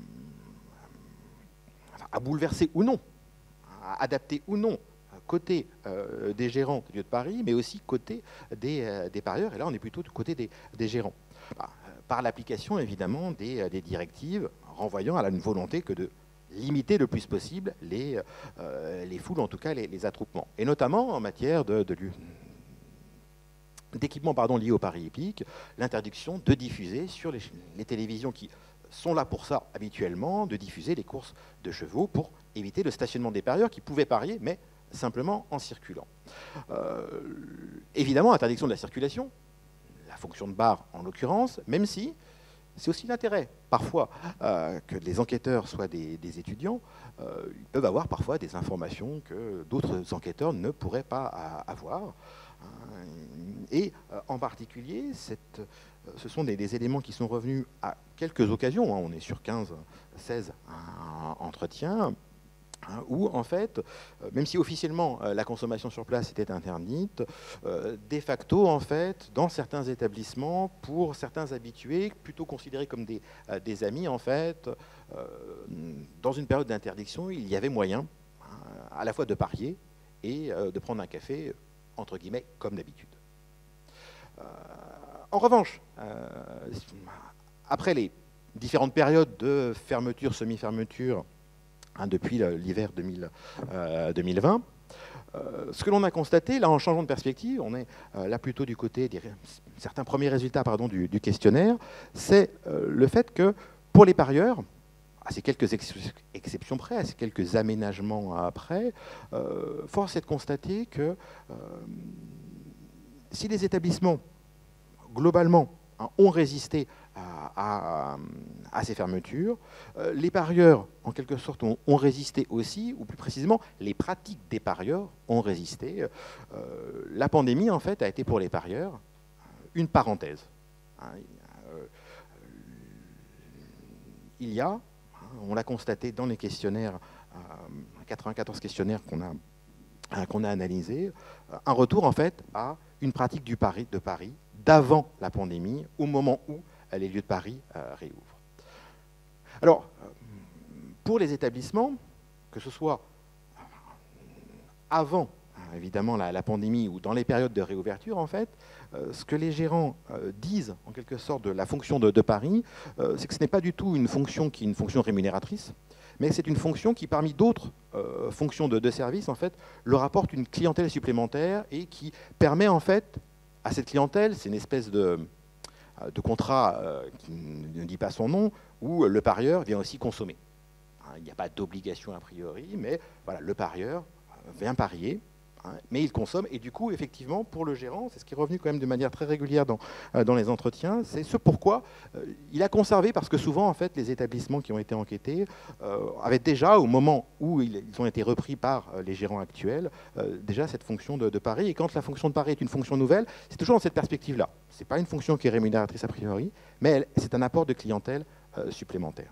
à bouleverser ou non, à adapter ou non, côté euh, des gérants du lieu de Paris, mais aussi côté des, euh, des parieurs, et là on est plutôt du côté des, des gérants. Bah, par l'application évidemment des, des directives renvoyant à la volonté que de limiter le plus possible les, euh, les foules, en tout cas les, les attroupements, et notamment en matière de, de, d'équipements pardon, liés au pari hippique, l'interdiction de diffuser sur les, les télévisions qui sont là pour ça habituellement, de diffuser les courses de chevaux pour éviter le stationnement des parieurs qui pouvaient parier, mais simplement en circulant. Euh, évidemment, interdiction de la circulation, la fonction de bar en l'occurrence, même si c'est aussi l'intérêt parfois euh, que les enquêteurs soient des, des étudiants, euh, ils peuvent avoir parfois des informations que d'autres enquêteurs ne pourraient pas à, avoir. Et euh, en particulier, cette, euh, ce sont des, des éléments qui sont revenus à quelques occasions, hein, on est sur quinze, seize hein, entretiens, hein, où en fait, euh, même si officiellement euh, la consommation sur place était interdite, euh, de facto en fait, dans certains établissements, pour certains habitués, plutôt considérés comme des, euh, des amis en fait, euh, dans une période d'interdiction, il y avait moyen hein, à la fois de parier et euh, de prendre un café, entre guillemets, comme d'habitude. Euh, en revanche, euh, après les différentes périodes de fermeture, semi-fermeture, hein, depuis l'hiver deux mille vingt, euh, ce que l'on a constaté, là, en changeant de perspective, on est euh, là plutôt du côté des certains premiers résultats pardon, du, du questionnaire, c'est euh, le fait que pour les parieurs, à ces quelques ex exceptions près, à ces quelques aménagements après, euh, force est de constater que euh, si les établissements, globalement, hein, ont résisté à, à, à ces fermetures, euh, les parieurs, en quelque sorte, ont, ont résisté aussi, ou plus précisément, les pratiques des parieurs ont résisté. Euh, la pandémie, en fait, a été pour les parieurs une parenthèse. Hein, euh, il y a, on l'a constaté dans les questionnaires, quatre-vingt-quatorze questionnaires qu'on a, qu'on a analysés, un retour en fait à une pratique du pari, de Paris d'avant la pandémie, au moment où les lieux de Paris euh, réouvrent. Alors, pour les établissements, que ce soit avant évidemment la, la pandémie ou dans les périodes de réouverture, en fait, euh, ce que les gérants euh, disent en quelque sorte de la fonction de, de Paris, euh, c'est que ce n'est pas du tout une fonction qui est une fonction rémunératrice, mais c'est une fonction qui, parmi d'autres euh, fonctions de, de service, en fait, leur apporte une clientèle supplémentaire et qui permet en fait à cette clientèle, c'est une espèce de, de contrat euh, qui ne dit pas son nom, où le parieur vient aussi consommer. Hein, il n'y a pas d'obligation a priori, mais voilà, le parieur vient parier, hein, mais il consomme, et du coup, effectivement, pour le gérant, c'est ce qui est revenu quand même de manière très régulière dans, euh, dans les entretiens, c'est ce pourquoi euh, il a conservé, parce que souvent, en fait, les établissements qui ont été enquêtés euh, avaient déjà, au moment où ils, ils ont été repris par euh, les gérants actuels, euh, déjà cette fonction de, de pari, et quand la fonction de pari est une fonction nouvelle, c'est toujours dans cette perspective-là. Ce n'est pas une fonction qui est rémunératrice a priori, mais c'est un apport de clientèle euh, supplémentaire.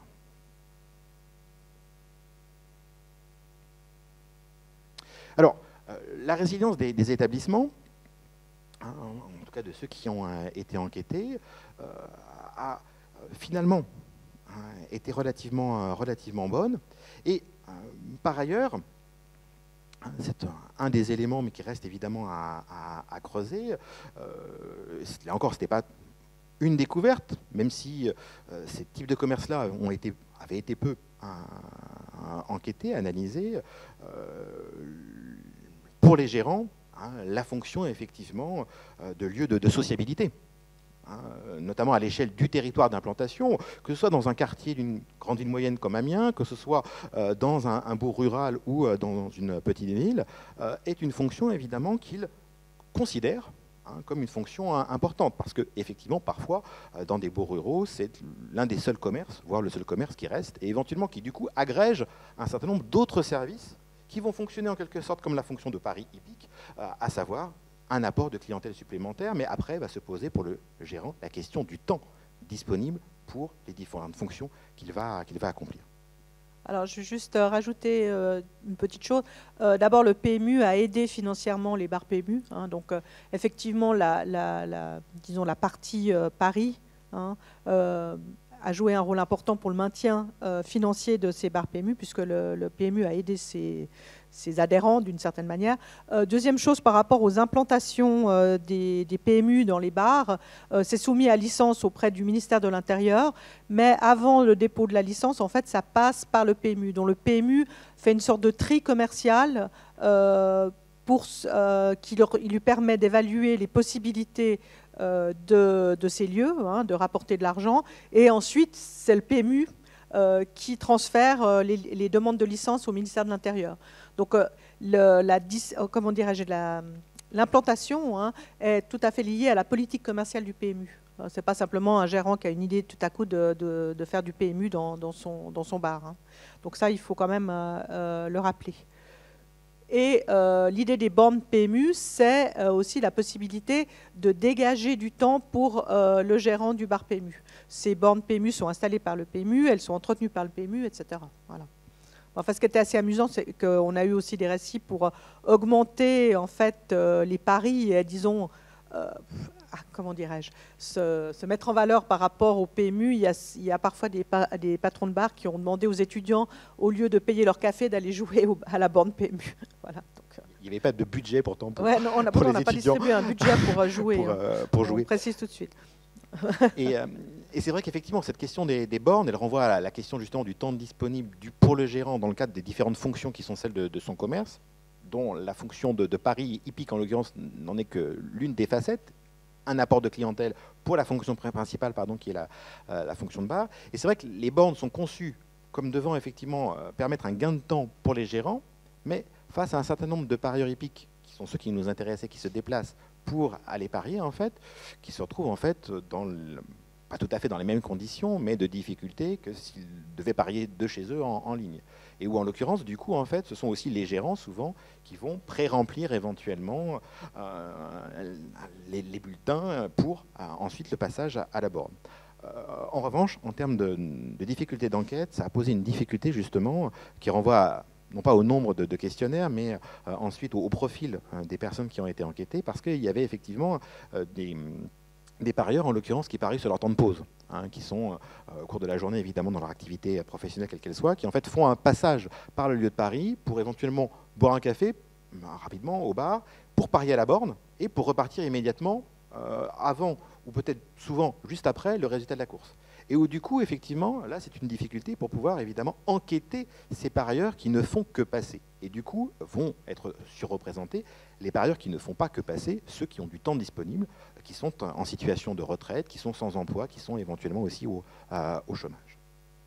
Alors, euh, la résilience des, des établissements, hein, en tout cas de ceux qui ont euh, été enquêtés, euh, a euh, finalement hein, été relativement, euh, relativement bonne. Et euh, par ailleurs, hein, c'est un, un des éléments, mais qui reste évidemment à, à, à creuser, euh, là encore, ce n'était pas une découverte, même si euh, ces types de commerces-là ont été, avaient été peu enquêtés, analysés. Euh, pour les gérants, hein, la fonction effectivement euh, de lieu de, de sociabilité, hein, notamment à l'échelle du territoire d'implantation, que ce soit dans un quartier d'une grande ville moyenne comme Amiens, que ce soit euh, dans un, un bourg rural ou euh, dans une petite ville, euh, est une fonction évidemment qu'ils considèrent hein, comme une fonction hein, importante, parce que effectivement parfois euh, dans des bourgs ruraux c'est l'un des seuls commerces, voire le seul commerce qui reste, et éventuellement qui du coup agrège un certain nombre d'autres services qui vont fonctionner en quelque sorte comme la fonction de pari hippique, euh, à savoir un apport de clientèle supplémentaire, mais après va se poser pour le gérant la question du temps disponible pour les différentes fonctions qu'il va, qu'il va accomplir. Alors, je vais juste euh, rajouter euh, une petite chose. Euh, D'abord, le P M U a aidé financièrement les bars P M U. Hein, donc, euh, effectivement, la, la, la, disons, la partie euh, Paris hein, euh, a joué un rôle important pour le maintien euh, financier de ces bars P M U, puisque le, le P M U a aidé ses, ses adhérents d'une certaine manière. Euh, deuxième chose, par rapport aux implantations euh, des, des P M U dans les bars, euh, c'est soumis à licence auprès du ministère de l'Intérieur, mais avant le dépôt de la licence, en fait, ça passe par le P M U. Donc le P M U fait une sorte de tri commercial euh, pour, euh, qui leur, il lui permet d'évaluer les possibilités euh, de, de ces lieux, hein, de rapporter de l'argent. Et ensuite, c'est le P M U euh, qui transfère euh, les, les demandes de licence au ministère de l'Intérieur. Donc, euh, le, la, comment dirais-je, la, l'implantation hein, est tout à fait liée à la politique commerciale du P M U. Ce n'est pas simplement un gérant qui a une idée tout à coup de, de, de faire du P M U dans, dans, son, dans son bar. Hein. Donc ça, il faut quand même euh, euh, le rappeler. Et euh, l'idée des bornes P M U, c'est euh, aussi la possibilité de dégager du temps pour euh, le gérant du bar P M U. Ces bornes P M U sont installées par le P M U, elles sont entretenues par le P M U, et cetera. Voilà. Enfin, ce qui était assez amusant, c'est qu'on a eu aussi des récits pour augmenter en fait euh, les paris, et, disons, euh, ah, comment dirais-je, se, se mettre en valeur par rapport au P M U. Il y a, il y a parfois des, des patrons de bar qui ont demandé aux étudiants, au lieu de payer leur café, d'aller jouer au, à la borne P M U. Voilà. Donc, il n'y avait pas de budget pourtant pour, ouais, non, on n'a pas distribué un budget pour jouer. pour, euh, pour jouer. On précise tout de suite. Et, euh, et c'est vrai qu'effectivement, cette question des, des bornes, elle renvoie à la, la question justement du temps disponible du, pour le gérant dans le cadre des différentes fonctions qui sont celles de, de son commerce, dont la fonction de, de Paris hippique, en l'occurrence, n'en est que l'une des facettes, un apport de clientèle pour la fonction principale, pardon, qui est la, euh, la fonction de bar. Et c'est vrai que les bornes sont conçues comme devant effectivement euh, permettre un gain de temps pour les gérants, mais face à un certain nombre de parieurs hippiques, qui sont ceux qui nous intéressent et qui se déplacent pour aller parier, en fait, qui se retrouvent en fait dans le, pas tout à fait dans les mêmes conditions, mais de difficultés que s'ils devaient parier de chez eux en, en ligne. Et où, en l'occurrence, du coup, en fait, ce sont aussi les gérants, souvent, qui vont pré-remplir éventuellement euh, les, les bulletins pour euh, ensuite le passage à, à la borne. Euh, en revanche, en termes de, de difficulté d'enquête, ça a posé une difficulté, justement, qui renvoie à non pas au nombre de, de questionnaires, mais euh, ensuite au, au profil euh, des personnes qui ont été enquêtées, parce qu'il y avait effectivement euh, des, des parieurs, en l'occurrence, qui parient sur leur temps de pause, hein, qui sont euh, au cours de la journée, évidemment, dans leur activité professionnelle, quelle qu'elle soit, qui en fait font un passage par le lieu de pari pour éventuellement boire un café, rapidement, au bar, pour parier à la borne, et pour repartir immédiatement euh, avant, ou peut-être souvent juste après, le résultat de la course. Et où du coup, effectivement, là, c'est une difficulté pour pouvoir évidemment enquêter ces parieurs qui ne font que passer. Et du coup, vont être surreprésentés les parieurs qui ne font pas que passer, ceux qui ont du temps disponible, qui sont en situation de retraite, qui sont sans emploi, qui sont éventuellement aussi au, euh, au chômage.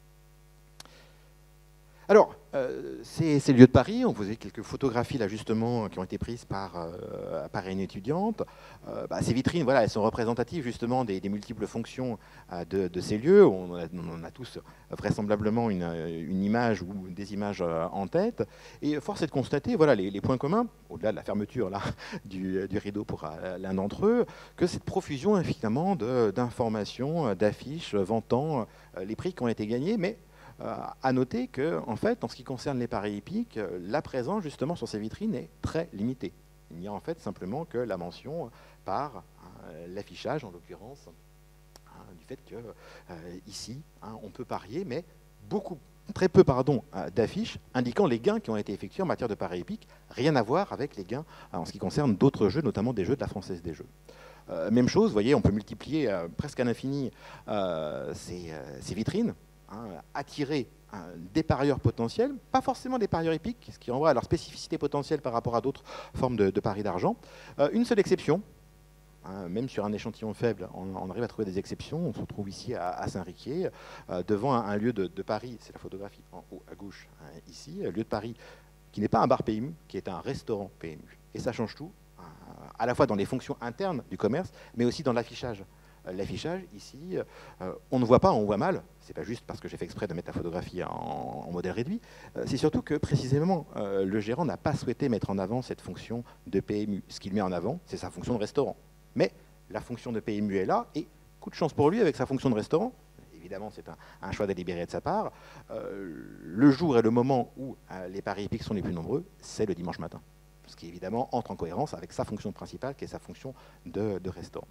Alors, euh, ces, ces lieux de Paris, on vous a quelques photographies là justement qui ont été prises par, euh, par une étudiante. Euh, bah, ces vitrines, voilà, elles sont représentatives justement des, des multiples fonctions euh, de, de ces lieux. On a, on a tous vraisemblablement une, une image ou des images euh, en tête. Et force est de constater, voilà, les, les points communs, au-delà de la fermeture là, du, du rideau pour euh, l'un d'entre eux, que cette profusion effectivement d'informations, d'affiches vantant euh, les prix qui ont été gagnés, mais Euh, à noter que, en fait, en ce qui concerne les paris hippiques, euh, la présence justement sur ces vitrines est très limitée. Il n'y a en fait simplement que la mention par euh, l'affichage, en l'occurrence, hein, du fait que euh, ici, hein, on peut parier, mais beaucoup, très peu, pardon, euh, d'affiches indiquant les gains qui ont été effectués en matière de paris hippiques, rien à voir avec les gains euh, en ce qui concerne d'autres jeux, notamment des jeux de la Française des Jeux. Euh, même chose, vous voyez, on peut multiplier euh, presque à l'infini euh, ces, euh, ces vitrines. Hein, attirer hein, des parieurs potentiels, pas forcément des parieurs hippiques, ce qui renvoie à leur spécificité potentielle par rapport à d'autres formes de, de paris d'argent. Euh, une seule exception, hein, même sur un échantillon faible, on, on arrive à trouver des exceptions. On se retrouve ici à, à Saint-Riquier, euh, devant un, un lieu de, de Paris, c'est la photographie en haut à gauche, hein, ici, un lieu de Paris qui n'est pas un bar P M U, qui est un restaurant P M U. Et ça change tout, hein, à la fois dans les fonctions internes du commerce, mais aussi dans l'affichage. L'affichage, ici, euh, on ne voit pas, on voit mal. C'est pas juste parce que j'ai fait exprès de mettre la photographie en, en modèle réduit. Euh, c'est surtout que, précisément, euh, le gérant n'a pas souhaité mettre en avant cette fonction de P M U. Ce qu'il met en avant, c'est sa fonction de restaurant. Mais la fonction de P M U est là, et coup de chance pour lui avec sa fonction de restaurant. Évidemment, c'est un, un choix délibéré de sa part. Euh, le jour et le moment où euh, les paris hippiques sont les plus nombreux, c'est le dimanche matin. Ce qui, évidemment, entre en cohérence avec sa fonction principale, qui est sa fonction de, de restaurant.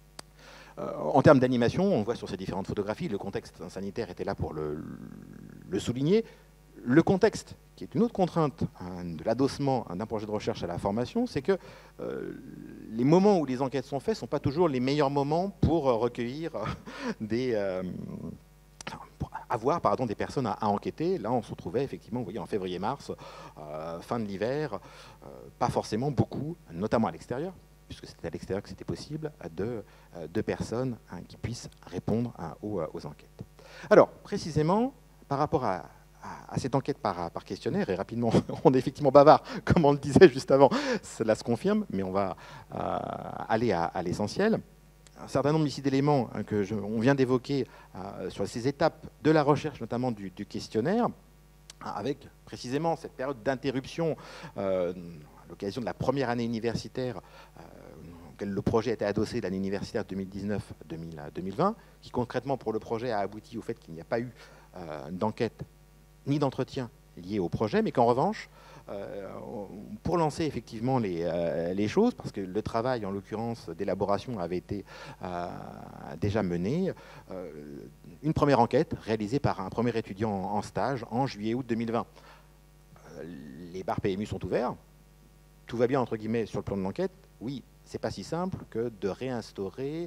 Euh, en termes d'animation, on voit sur ces différentes photographies, le contexte sanitaire était là pour le, le souligner. Le contexte, qui est une autre contrainte hein, de l'adossement d'un projet de recherche à la formation, c'est que euh, les moments où les enquêtes sont faites ne sont pas toujours les meilleurs moments pour recueillir des... Euh, pour avoir pardon, des personnes à, à enquêter. Là, on se retrouvait effectivement, vous voyez, en février-mars, euh, fin de l'hiver, euh, pas forcément beaucoup, notamment à l'extérieur, puisque c'était à l'extérieur que c'était possible, de, de personnes hein, qui puissent répondre hein, aux, aux enquêtes. Alors, précisément, par rapport à, à, à cette enquête par, par questionnaire, et rapidement, on est effectivement bavard, comme on le disait juste avant, cela se confirme, mais on va euh, aller à, à l'essentiel. Un certain nombre ici d'éléments hein, que je, on vient d'évoquer euh, sur ces étapes de la recherche, notamment du, du questionnaire, avec précisément cette période d'interruption euh, à l'occasion de la première année universitaire euh, auquel le projet a été adossé, l'année universitaire deux mille dix-neuf deux mille vingt, qui concrètement pour le projet a abouti au fait qu'il n'y a pas eu euh, d'enquête ni d'entretien lié au projet, mais qu'en revanche, Euh, pour lancer effectivement les, euh, les choses, parce que le travail, en l'occurrence, d'élaboration avait été euh, déjà mené, euh, une première enquête réalisée par un premier étudiant en stage en juillet-août deux mille vingt. Euh, les bars P M U sont ouverts, tout va bien, entre guillemets, sur le plan de l'enquête. Oui, c'est pas si simple que de réinstaurer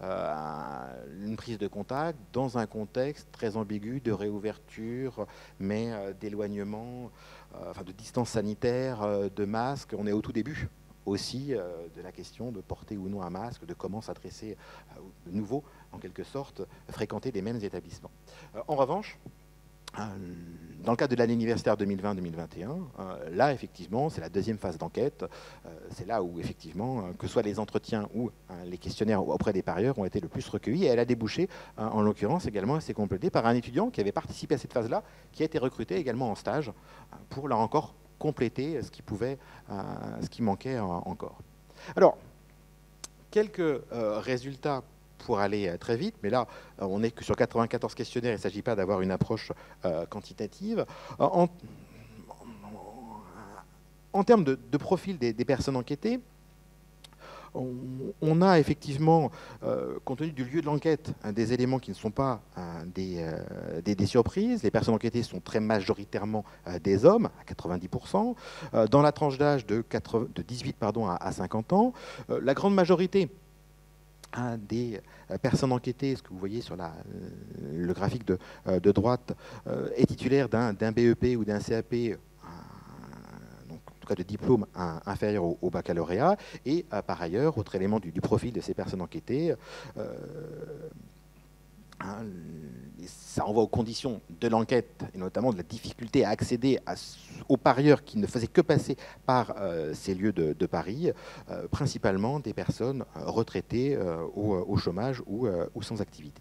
Euh, une prise de contact dans un contexte très ambigu de réouverture, mais euh, d'éloignement, euh, enfin de distance sanitaire, euh, de masque. On est au tout début aussi euh, de la question de porter ou non un masque, de comment s'adresser euh, de nouveau, en quelque sorte, fréquenter les mêmes établissements. Euh, en revanche, dans le cadre de l'année universitaire deux mille vingt deux mille vingt et un, euh, là, effectivement, c'est la deuxième phase d'enquête. Euh, c'est là où, effectivement, euh, que ce soit les entretiens ou euh, les questionnaires auprès des parieurs ont été le plus recueillis. Et elle a débouché, euh, en l'occurrence, également, elle s'est complétée par un étudiant qui avait participé à cette phase-là, qui a été recruté également en stage euh, pour, là encore, compléter ce qui pouvait, euh, ce qui manquait euh, encore. Alors, quelques euh, résultats pour aller très vite, mais là, on n'est que sur quatre-vingt-quatorze questionnaires, il ne s'agit pas d'avoir une approche euh, quantitative. En, en termes de, de profil des, des personnes enquêtées, on, on a effectivement, euh, compte tenu du lieu de l'enquête, hein, des éléments qui ne sont pas hein, des, euh, des, des surprises. Les personnes enquêtées sont très majoritairement euh, des hommes, à quatre-vingt-dix pour cent, euh, dans la tranche d'âge de, de dix-huit pardon, à, à cinquante ans. Euh, la grande majorité Un des personnes enquêtées, ce que vous voyez sur la, le graphique de, de droite, euh, est titulaire d'un B E P ou d'un C A P, un, donc en tout cas de diplôme un, inférieur au, au baccalauréat, et euh, par ailleurs, autre élément du, du profil de ces personnes enquêtées, euh, hein, ça renvoie aux conditions de l'enquête, et notamment de la difficulté à accéder à, aux parieurs qui ne faisaient que passer par euh, ces lieux de, de paris, euh, principalement des personnes euh, retraitées euh, au, au chômage ou, euh, ou sans activité.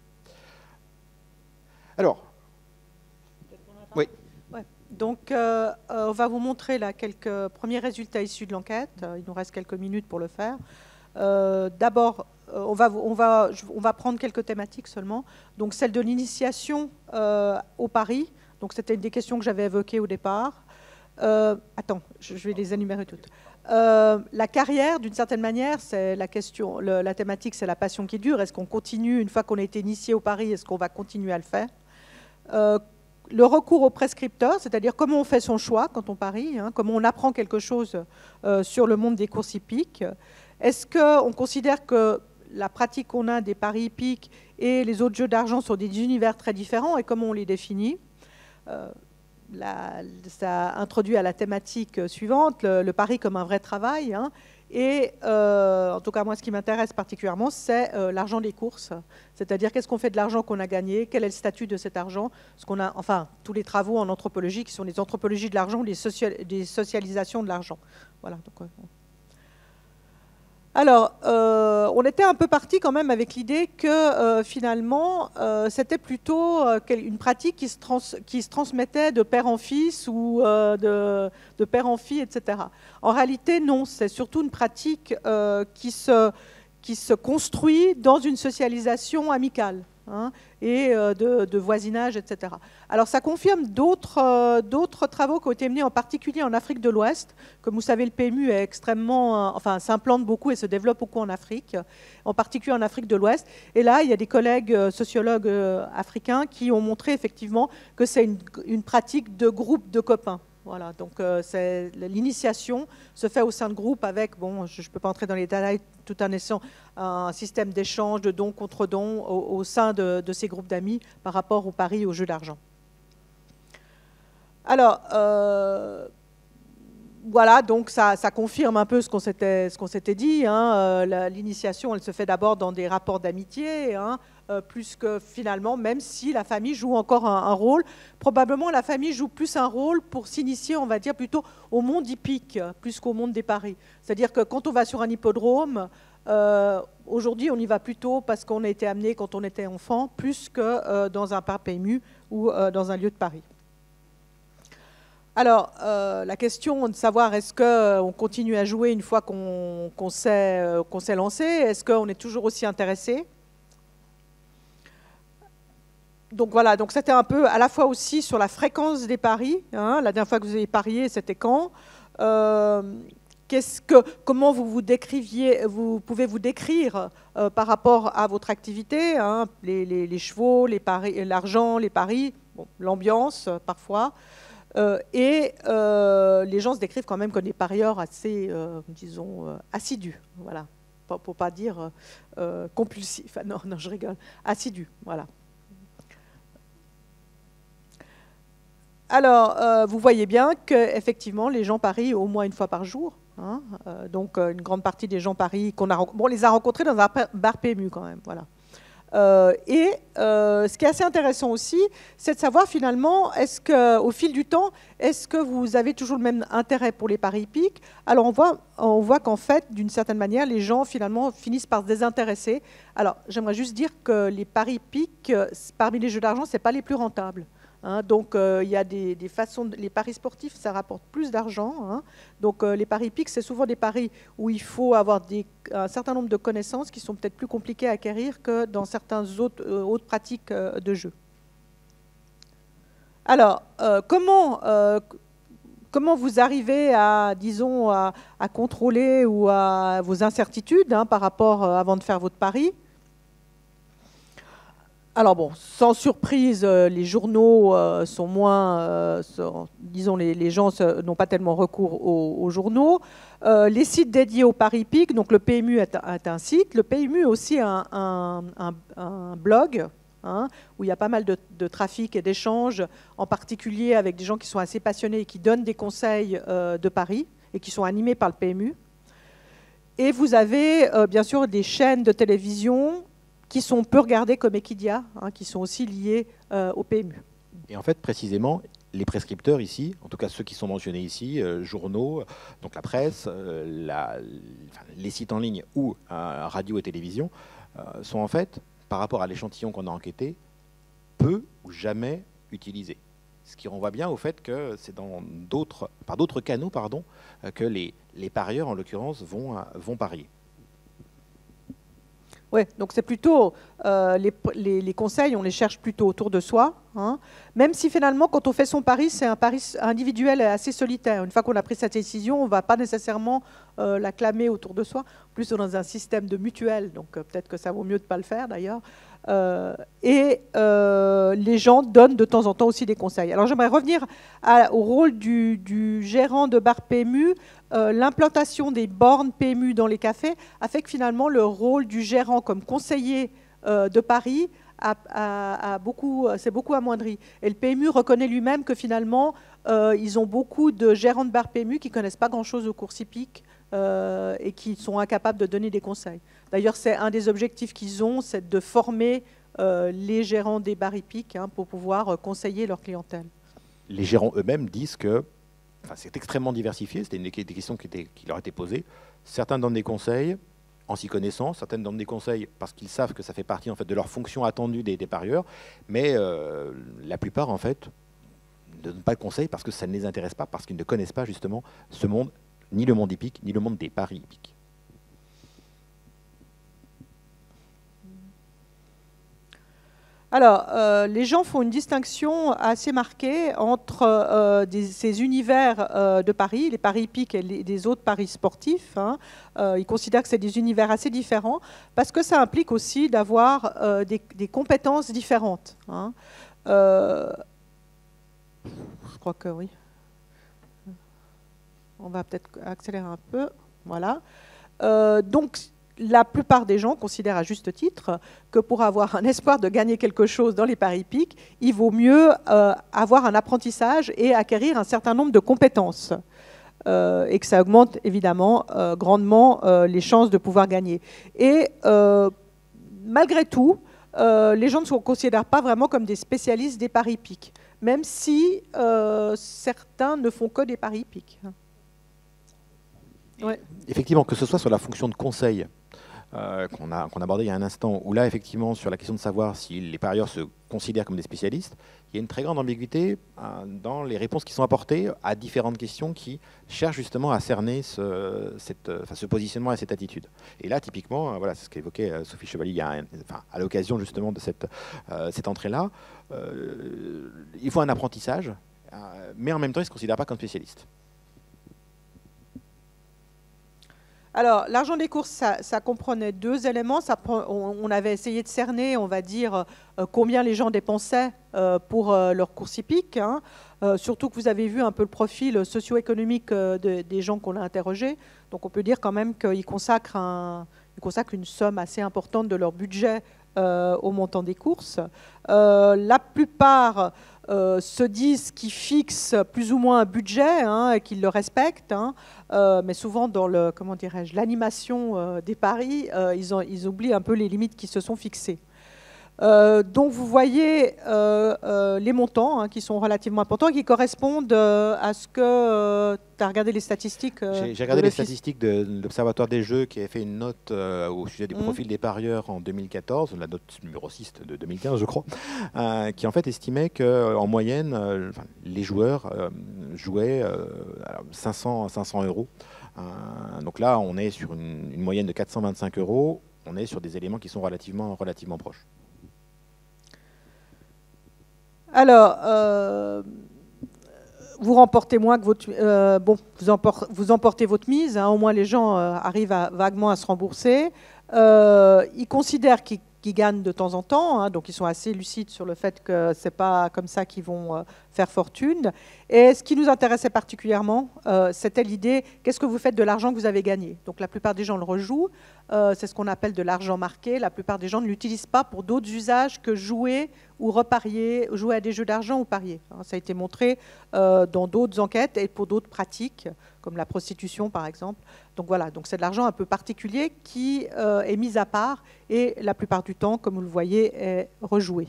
Alors, oui. Ouais. Donc, euh, on va vous montrer là quelques premiers résultats issus de l'enquête. Il nous reste quelques minutes pour le faire. Euh, D'abord, on va, on, va, on va prendre quelques thématiques seulement. Donc, celle de l'initiation euh, au pari. Donc, c'était une des questions que j'avais évoquées au départ. Euh, attends, je, je vais les énumérer toutes. Euh, la carrière, d'une certaine manière, c'est la question. Le, la thématique, c'est la passion qui dure. Est-ce qu'on continue, une fois qu'on a été initié au pari, est-ce qu'on va continuer à le faire? euh, Le recours au prescripteur, c'est-à-dire comment on fait son choix quand on parie, hein, comment on apprend quelque chose euh, sur le monde des courses hippiques. Est-ce qu'on considère que la pratique qu'on a des paris hippiques et les autres jeux d'argent sont des univers très différents et comment on les définit? euh, la, Ça introduit à la thématique suivante, le, le pari comme un vrai travail. Hein, et euh, en tout cas, moi, ce qui m'intéresse particulièrement, c'est euh, l'argent des courses. C'est-à-dire, qu'est-ce qu'on fait de l'argent qu'on a gagné? Quel est le statut de cet argent? Ce qu'on a, enfin, tous les travaux en anthropologie qui sont les anthropologies de l'argent, les, social, les socialisations de l'argent. Voilà. Donc, euh, Alors, euh, on était un peu parti quand même avec l'idée que euh, finalement, euh, c'était plutôt euh, une pratique qui se, trans, qui se transmettait de père en fils ou euh, de, de père en fille, et cetera. En réalité, non, c'est surtout une pratique euh, qui, se, qui se construit dans une socialisation amicale. Hein, et euh, de, de voisinage, et cetera. Alors ça confirme d'autres euh, d'autres travaux qui ont été menés en particulier en Afrique de l'Ouest. Comme vous savez, le P M U est extrêmement, euh, enfin, s'implante beaucoup et se développe beaucoup en Afrique, en particulier en Afrique de l'Ouest. Et là, il y a des collègues euh, sociologues euh, africains qui ont montré effectivement que c'est une, une pratique de groupe de copains. Voilà, donc euh, l'initiation se fait au sein de groupes avec, bon, je ne peux pas entrer dans les détails, tout un, un système d'échange, de dons contre dons au, au sein de, de ces groupes d'amis par rapport au pari et au jeu d'argent. Alors, euh, voilà, donc ça, ça confirme un peu ce qu'on s'était ce qu'on s'était dit. Hein, euh, L'initiation, elle se fait d'abord dans des rapports d'amitié, hein, euh, plus que finalement, même si la famille joue encore un, un rôle, probablement la famille joue plus un rôle pour s'initier, on va dire, plutôt au monde hippique, plus qu'au monde des paris. C'est-à-dire que quand on va sur un hippodrome, euh, aujourd'hui, on y va plutôt parce qu'on a été amené quand on était enfant, plus que euh, dans un parc P M U ou euh, dans un lieu de pari. Alors, euh, la question de savoir est-ce qu'on continue à jouer une fois qu'on qu'on s'est euh, qu'on s'est lancé, est-ce qu'on est toujours aussi intéressé? Donc voilà, donc c'était un peu à la fois aussi sur la fréquence des paris. Hein, la dernière fois que vous avez parié, c'était quand? euh, qu'est-ce que, Comment vous vous décriviez, vous pouvez vous décrire euh, par rapport à votre activité, hein, les, les, les chevaux, les paris, l'argent, les paris, bon, l'ambiance euh, parfois. Euh, et euh, les gens se décrivent quand même comme des parieurs assez, euh, disons, euh, assidus. Voilà, pour ne pas dire euh, compulsifs. Ah non, non, je rigole. Assidus, voilà. Alors, euh, vous voyez bien qu'effectivement, les gens parient au moins une fois par jour. Hein, euh, donc, euh, une grande partie des gens parient qu'on a, bon, on les a rencontrés dans un bar P M U quand même. Voilà. Euh, et euh, ce qui est assez intéressant aussi, c'est de savoir finalement, est-ce qu'au fil du temps, est-ce que vous avez toujours le même intérêt pour les paris hippiques? Alors on voit, on voit qu'en fait, d'une certaine manière, les gens finalement finissent par se désintéresser. Alors j'aimerais juste dire que les paris hippiques, parmi les jeux d'argent, ce n'est pas les plus rentables. Hein, donc, euh, il y a des, des façons. De, les paris sportifs, ça rapporte plus d'argent. Hein. Donc, euh, les paris hippiques, c'est souvent des paris où il faut avoir des, un certain nombre de connaissances qui sont peut-être plus compliquées à acquérir que dans certaines autres, euh, autres pratiques euh, de jeu. Alors, euh, comment, euh, comment vous arrivez à, disons, à, à contrôler ou à vos incertitudes hein, par rapport euh, avant de faire votre pari? Alors bon, sans surprise, euh, les journaux euh, sont moins, euh, sont, disons, les, les gens n'ont pas tellement recours aux, aux journaux. Euh, les sites dédiés aux paris hippiques, donc le P M U est, est un site. Le P M U est aussi un, un, un, un blog hein, où il y a pas mal de, de trafic et d'échanges, en particulier avec des gens qui sont assez passionnés et qui donnent des conseils euh, de paris et qui sont animés par le P M U. Et vous avez euh, bien sûr des chaînes de télévision qui sont peu regardés comme Equidia, hein, qui sont aussi liés euh, au P M U. Et en fait, précisément, les prescripteurs ici, en tout cas ceux qui sont mentionnés ici, euh, journaux, donc la presse, euh, la, enfin, les sites en ligne ou euh, radio et télévision, euh, sont en fait, par rapport à l'échantillon qu'on a enquêté, peu ou jamais utilisés. Ce qui renvoie bien au fait que c'est dans d'autres, par d'autres canaux pardon, que les, les parieurs, en l'occurrence, vont, vont parier. Oui, donc c'est plutôt, euh, les, les, les conseils, on les cherche plutôt autour de soi, hein, même si finalement, quand on fait son pari, c'est un pari individuel et assez solitaire. Une fois qu'on a pris cette décision, on ne va pas nécessairement euh, la clamer autour de soi. En plus, on est dans un système de mutuelle, donc euh, peut-être que ça vaut mieux de ne pas le faire d'ailleurs. Euh, et euh, les gens donnent de temps en temps aussi des conseils. Alors j'aimerais revenir à, au rôle du, du gérant de bar P M U. Euh, L'implantation des bornes P M U dans les cafés a fait que finalement le rôle du gérant comme conseiller euh, de Paris a, a, a beaucoup, s'est beaucoup amoindri. Et le P M U reconnaît lui-même que finalement euh, ils ont beaucoup de gérants de bar P M U qui ne connaissent pas grand-chose aux courses hippiques euh, et qui sont incapables de donner des conseils. D'ailleurs, c'est un des objectifs qu'ils ont, c'est de former euh, les gérants des bars hippiques hein, pour pouvoir euh, conseiller leur clientèle. Les gérants eux-mêmes disent que enfin, c'est extrêmement diversifié, c'était une des questions qui, étaient, qui leur étaient posées. Certains donnent des conseils en s'y connaissant, certains donnent des conseils parce qu'ils savent que ça fait partie en fait, de leur fonction attendue des, des parieurs, mais euh, la plupart en fait, ne donnent pas de conseils parce que ça ne les intéresse pas, parce qu'ils ne connaissent pas justement ce monde, ni le monde hippique, ni le monde des paris hippiques. Alors, euh, les gens font une distinction assez marquée entre euh, des, ces univers euh, de paris, les paris hippiques et les, des autres paris sportifs. Hein. Euh, ils considèrent que c'est des univers assez différents parce que ça implique aussi d'avoir euh, des, des compétences différentes. Hein. Euh, je crois que oui. On va peut-être accélérer un peu. Voilà. Euh, donc, la plupart des gens considèrent à juste titre que pour avoir un espoir de gagner quelque chose dans les paris hippiques, il vaut mieux euh, avoir un apprentissage et acquérir un certain nombre de compétences. Euh, et que ça augmente évidemment euh, grandement euh, les chances de pouvoir gagner. Et euh, malgré tout, euh, les gens ne se considèrent pas vraiment comme des spécialistes des paris hippiques, même si euh, certains ne font que des paris hippiques. Ouais. Effectivement, que ce soit sur la fonction de conseil euh, qu'on a, qu'on abordait il y a un instant, ou là, effectivement, sur la question de savoir si les parieurs se considèrent comme des spécialistes, il y a une très grande ambiguïté euh, dans les réponses qui sont apportées à différentes questions qui cherchent justement à cerner ce, cette, enfin, ce positionnement et cette attitude. Et là, typiquement, euh, voilà, c'est ce qu'évoquait euh, Sophie Chevalier il y a un, enfin, à l'occasion justement de cette, euh, cette entrée-là. Euh, il faut un apprentissage, euh, mais en même temps, ils ne se considèrent pas comme spécialistes. Alors, l'argent des courses, ça, ça comprenait deux éléments. Ça, on, on avait essayé de cerner, on va dire, euh, combien les gens dépensaient euh, pour euh, leurs courses hippiques. Hein. Euh, surtout que vous avez vu un peu le profil socio-économique euh, de, des gens qu'on a interrogés. Donc, on peut dire quand même qu'ils consacrent, un, ils consacrent une somme assez importante de leur budget euh, au montant des courses. Euh, la plupart euh, se disent qu'ils fixent plus ou moins un budget hein, et qu'ils le respectent. Hein. Euh, mais souvent dans le, comment dirais-je, l'animation euh, des paris, euh, ils, ont, ils oublient un peu les limites qui se sont fixées. Euh, donc vous voyez euh, euh, les montants hein, qui sont relativement importants et qui correspondent euh, à ce que... Euh, tu as regardé les statistiques euh, J'ai regardé les statistiques de l'Observatoire des jeux qui a fait une note euh, au sujet des mmh. profils des parieurs en deux mille quatorze, la note numéro six de deux mille quinze je crois, euh, qui en fait estimait qu'en moyenne, euh, enfin, les joueurs euh, jouaient euh, cinq cents euros. Euh, donc là, on est sur une, une moyenne de quatre cent vingt-cinq euros, on est sur des éléments qui sont relativement, relativement proches. Alors, euh, vous remportez moins que votre, euh, bon, vous, emport, vous emportez votre mise. Hein, au moins, les gens euh, arrivent à, vaguement à se rembourser. Euh, ils considèrent qu'ils qu'ils gagnent de temps en temps, hein, donc ils sont assez lucides sur le fait que c'est pas comme ça qu'ils vont euh, faire fortune. Et ce qui nous intéressait particulièrement, euh, c'était l'idée qu'est-ce que vous faites de l'argent que vous avez gagné. Donc la plupart des gens le rejouent. Euh, c'est ce qu'on appelle de l'argent marqué. La plupart des gens ne l'utilisent pas pour d'autres usages que jouer ou reparier, jouer à des jeux d'argent ou parier. Hein, ça a été montré euh, dans d'autres enquêtes et pour d'autres pratiques, comme la prostitution par exemple. Donc voilà, donc c'est de l'argent un peu particulier qui euh, est mis à part et la plupart du temps, comme vous le voyez, est rejoué.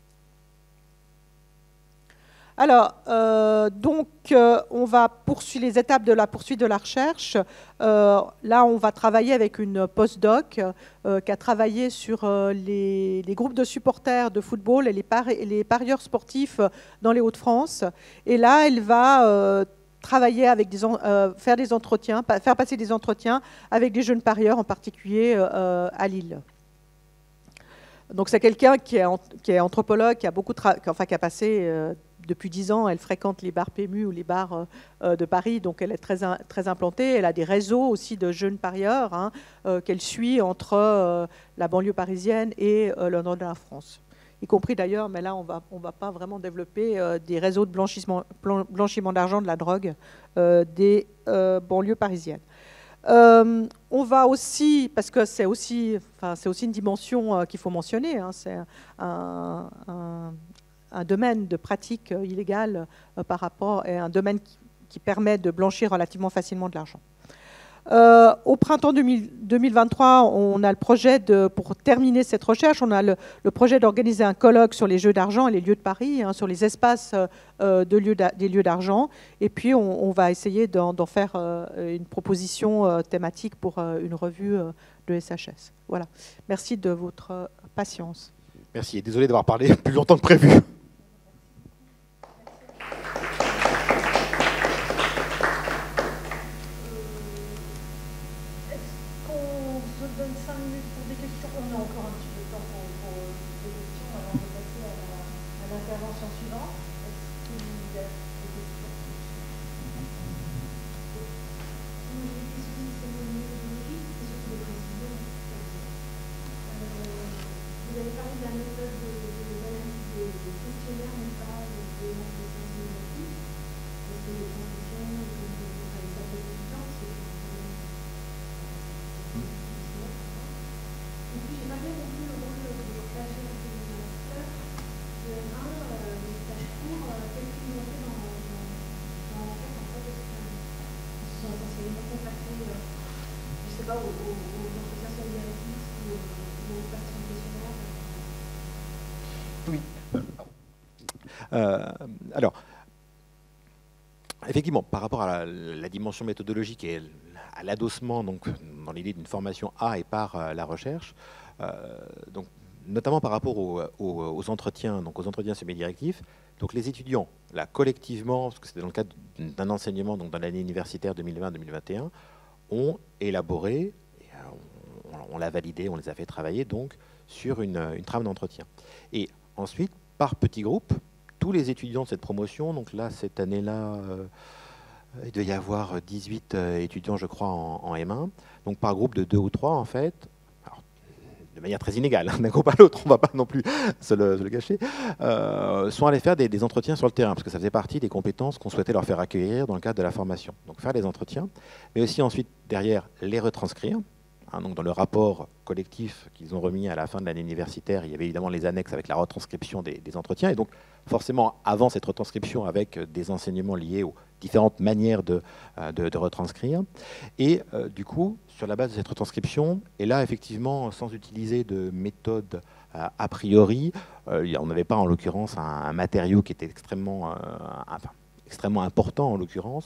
Alors, euh, donc, euh, on va poursuivre les étapes de la poursuite de la recherche. Euh, là, on va travailler avec une postdoc euh, qui a travaillé sur euh, les, les groupes de supporters de football et les, pari les parieurs sportifs dans les Hauts-de-France. Et là, elle va euh, travailler avec des, euh, faire des entretiens, faire passer des entretiens avec des jeunes parieurs, en particulier euh, à Lille. Donc, c'est quelqu'un qui, qui est anthropologue, qui a beaucoup, enfin, qui a passé euh, depuis dix ans, elle fréquente les bars P M U ou les bars euh, de Paris, donc elle est très, très implantée. Elle a des réseaux aussi de jeunes parieurs hein, euh, qu'elle suit entre euh, la banlieue parisienne et euh, le nord de la France, y compris d'ailleurs, mais là on va, on va pas vraiment développer euh, des réseaux de blanchiment, blanchiment d'argent, de la drogue euh, des euh, banlieues parisiennes. Euh, on va aussi, parce que c'est aussi, enfin, c'est aussi une dimension euh, qu'il faut mentionner, hein, c'est un, un un domaine de pratique illégale euh, par rapport et un domaine qui, qui permet de blanchir relativement facilement de l'argent. Euh, au printemps deux mille vingt-trois, on a le projet de, pour terminer cette recherche, on a le, le projet d'organiser un colloque sur les jeux d'argent et les lieux de paris, hein, sur les espaces euh, de lieux des lieux d'argent. Et puis, on, on va essayer d'en faire euh, une proposition euh, thématique pour euh, une revue euh, de S H S. Voilà. Merci de votre patience. Merci et désolé d'avoir parlé plus longtemps que prévu. Est-ce que les transitions, vous avez sais pas, aux, aux, aux entretiens sur les directrices ou aux, aux personnes questionnaires? Oui. Euh, alors, effectivement, par rapport à la, la dimension méthodologique et à l'adossement, donc dans l'idée d'une formation A et par euh, la recherche, euh, donc notamment par rapport aux, aux, aux entretiens, donc aux entretiens semi-directifs. Donc les étudiants, là collectivement, parce que c'était dans le cadre d'un enseignement, donc dans l'année universitaire deux mille vingt deux mille vingt et un, ont élaboré, et on, on l'a validé, on les a fait travailler donc sur une, une trame d'entretien. Et ensuite, par petits groupes, tous les étudiants de cette promotion, donc là cette année-là, euh, il devait y avoir dix-huit euh, étudiants, je crois, en, en M un, donc par groupe de deux ou trois en fait. De manière très inégale, d'un groupe à l'autre, on ne va pas non plus se le, se le cacher, euh, sont allés faire des, des entretiens sur le terrain, parce que ça faisait partie des compétences qu'on souhaitait leur faire accueillir dans le cadre de la formation. Donc faire des entretiens, mais aussi ensuite, derrière, les retranscrire. Hein, donc dans le rapport collectif qu'ils ont remis à la fin de l'année universitaire, il y avait évidemment les annexes avec la retranscription des, des entretiens, et donc forcément, avant cette retranscription, avec des enseignements liés aux différentes manières de, de, de retranscrire. Et euh, du coup, sur la base de cette retranscription, et là, effectivement, sans utiliser de méthode euh, a priori, euh, on n'avait pas en l'occurrence un, un matériau qui était extrêmement, euh, enfin, extrêmement important en l'occurrence.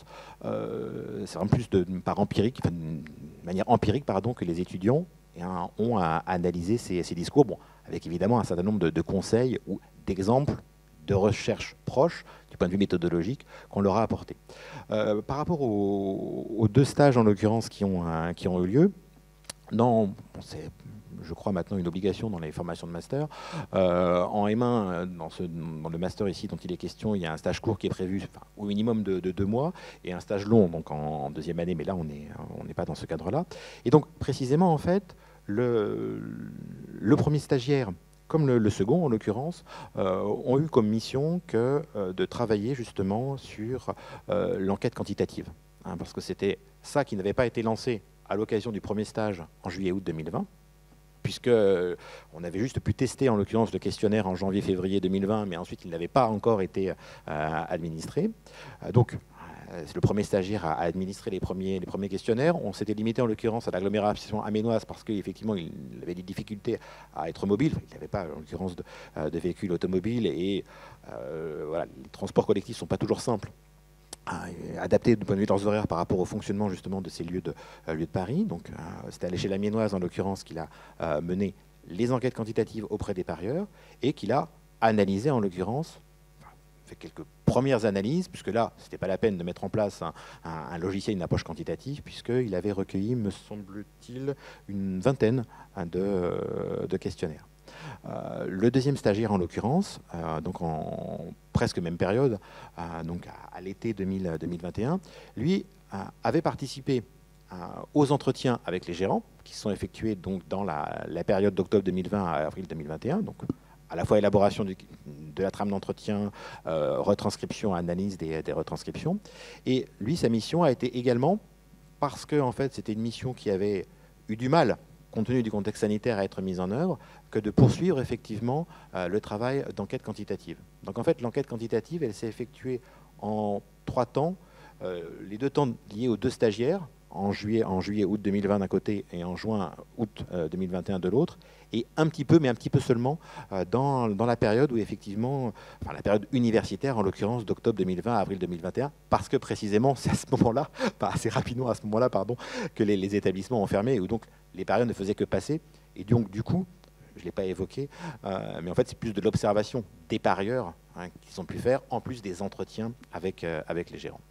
Euh, c'est en plus de, par empirique, enfin, de manière empirique pardon, que les étudiants eh, hein, ont à analyser ces, ces discours, bon, avec évidemment un certain nombre de, de conseils ou d'exemples de recherche proche, du point de vue méthodologique, qu'on leur a apporté. Euh, par rapport aux, aux deux stages, en l'occurrence, qui ont, euh, qui ont eu lieu, dans, bon, c'est, je crois, maintenant une obligation dans les formations de master. Euh, en M un, dans, ce, dans le master ici dont il est question, il y a un stage court qui est prévu enfin, au minimum de, de deux mois, et un stage long donc en, en deuxième année, mais là, on n'est on n'est pas dans ce cadre-là. Et donc, précisément, en fait, le, le premier stagiaire, comme le, le second en l'occurrence, euh, ont eu comme mission que euh, de travailler justement sur euh, l'enquête quantitative. Hein, parce que c'était ça qui n'avait pas été lancé à l'occasion du premier stage en juillet-août deux mille vingt, puisque euh, on avait juste pu tester en l'occurrence le questionnaire en janvier-février deux mille vingt, mais ensuite il n'avait pas encore été euh, administré. Euh, donc, c'est le premier stagiaire à administrer les premiers, les premiers questionnaires. On s'était limité en l'occurrence à l'agglomération aménoise parce qu'effectivement, il avait des difficultés à être mobile. Il n'avait pas en l'occurrence de, de véhicules automobiles et euh, voilà, les transports collectifs ne sont pas toujours simples à adapter du point de vue de leurs horaires par rapport au fonctionnement justement de ces lieux de, euh, lieux de Paris. Donc, euh, c'était à l'échelle amiénoise en l'occurrence qu'il a euh, mené les enquêtes quantitatives auprès des parieurs et qu'il a analysé en l'occurrence fait quelques premières analyses, puisque là, ce n'était pas la peine de mettre en place un, un, un logiciel, une approche quantitative, puisqu'il avait recueilli, me semble-t-il, une vingtaine de, de questionnaires. Euh, le deuxième stagiaire, en l'occurrence, euh, donc en presque même période, euh, donc à, à l'été deux mille vingt et un, lui euh, avait participé euh, aux entretiens avec les gérants, qui sont effectués donc dans la, la période d'octobre deux mille vingt à avril deux mille vingt et un, donc à la fois élaboration du, de la trame d'entretien, euh, retranscription, analyse des, des retranscriptions. Et lui, sa mission a été également, parce que en fait, c'était une mission qui avait eu du mal, compte tenu du contexte sanitaire, à être mise en œuvre, que de poursuivre effectivement euh, le travail d'enquête quantitative. Donc en fait, l'enquête quantitative, elle s'est effectuée en trois temps. Euh, les deux temps liés aux deux stagiaires, en juillet, en juillet, août deux mille vingt d'un côté et en juin, août euh, deux mille vingt et un de l'autre, et un petit peu, mais un petit peu seulement, euh, dans, dans la période où effectivement, enfin la période universitaire, en l'occurrence d'octobre deux mille vingt à avril deux mille vingt et un, parce que précisément c'est à ce moment-là, enfin assez rapidement à ce moment-là, pardon, que les, les établissements ont fermé, et où donc les périodes ne faisaient que passer, et donc du coup, je ne l'ai pas évoqué, euh, mais en fait c'est plus de l'observation des parieurs hein, qu'ils ont pu faire, en plus des entretiens avec, euh, avec les gérants.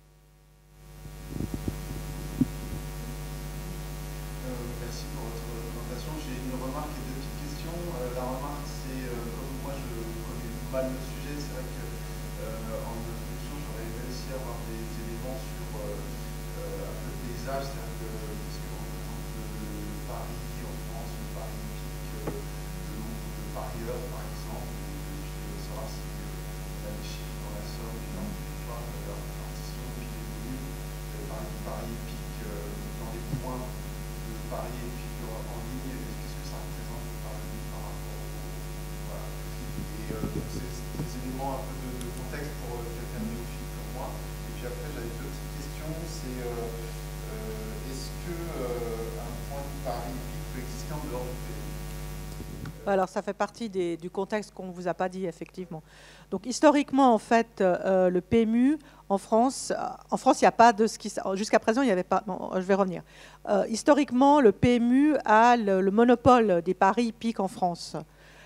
Le sujet, c'est vrai que euh, en introduction, j'aurais réussi à avoir des éléments sur euh, euh, un peu le paysage, c'est-à-dire que qu'est-ce que représente le Paris en France, le Paris pic, euh, le nombre de parieurs par exemple. Et je voulais savoir si euh, on a des chiffres dans la Somme et dans le territoire de leur répartition, puis les volumes, euh, Paris, Paris pic euh, dans les points de Paris et pic en ligne, qu'est-ce que ça représente le Paris par rapport au. Voilà. Et euh, donc c'est des éléments un peu de, de contexte pour quelqu'un de néophyte comme moi. Et puis après, j'avais deux petites questions. C'est euh, euh, Alors, ça fait partie des, du contexte qu'on ne vous a pas dit, effectivement. Donc, historiquement, en fait, euh, le P M U, en France, euh, en France, il n'y a pas de ce qui... Jusqu'à présent, il n'y avait pas... Bon, je vais revenir. Euh, historiquement, le P M U a le, le monopole des paris hippiques en France.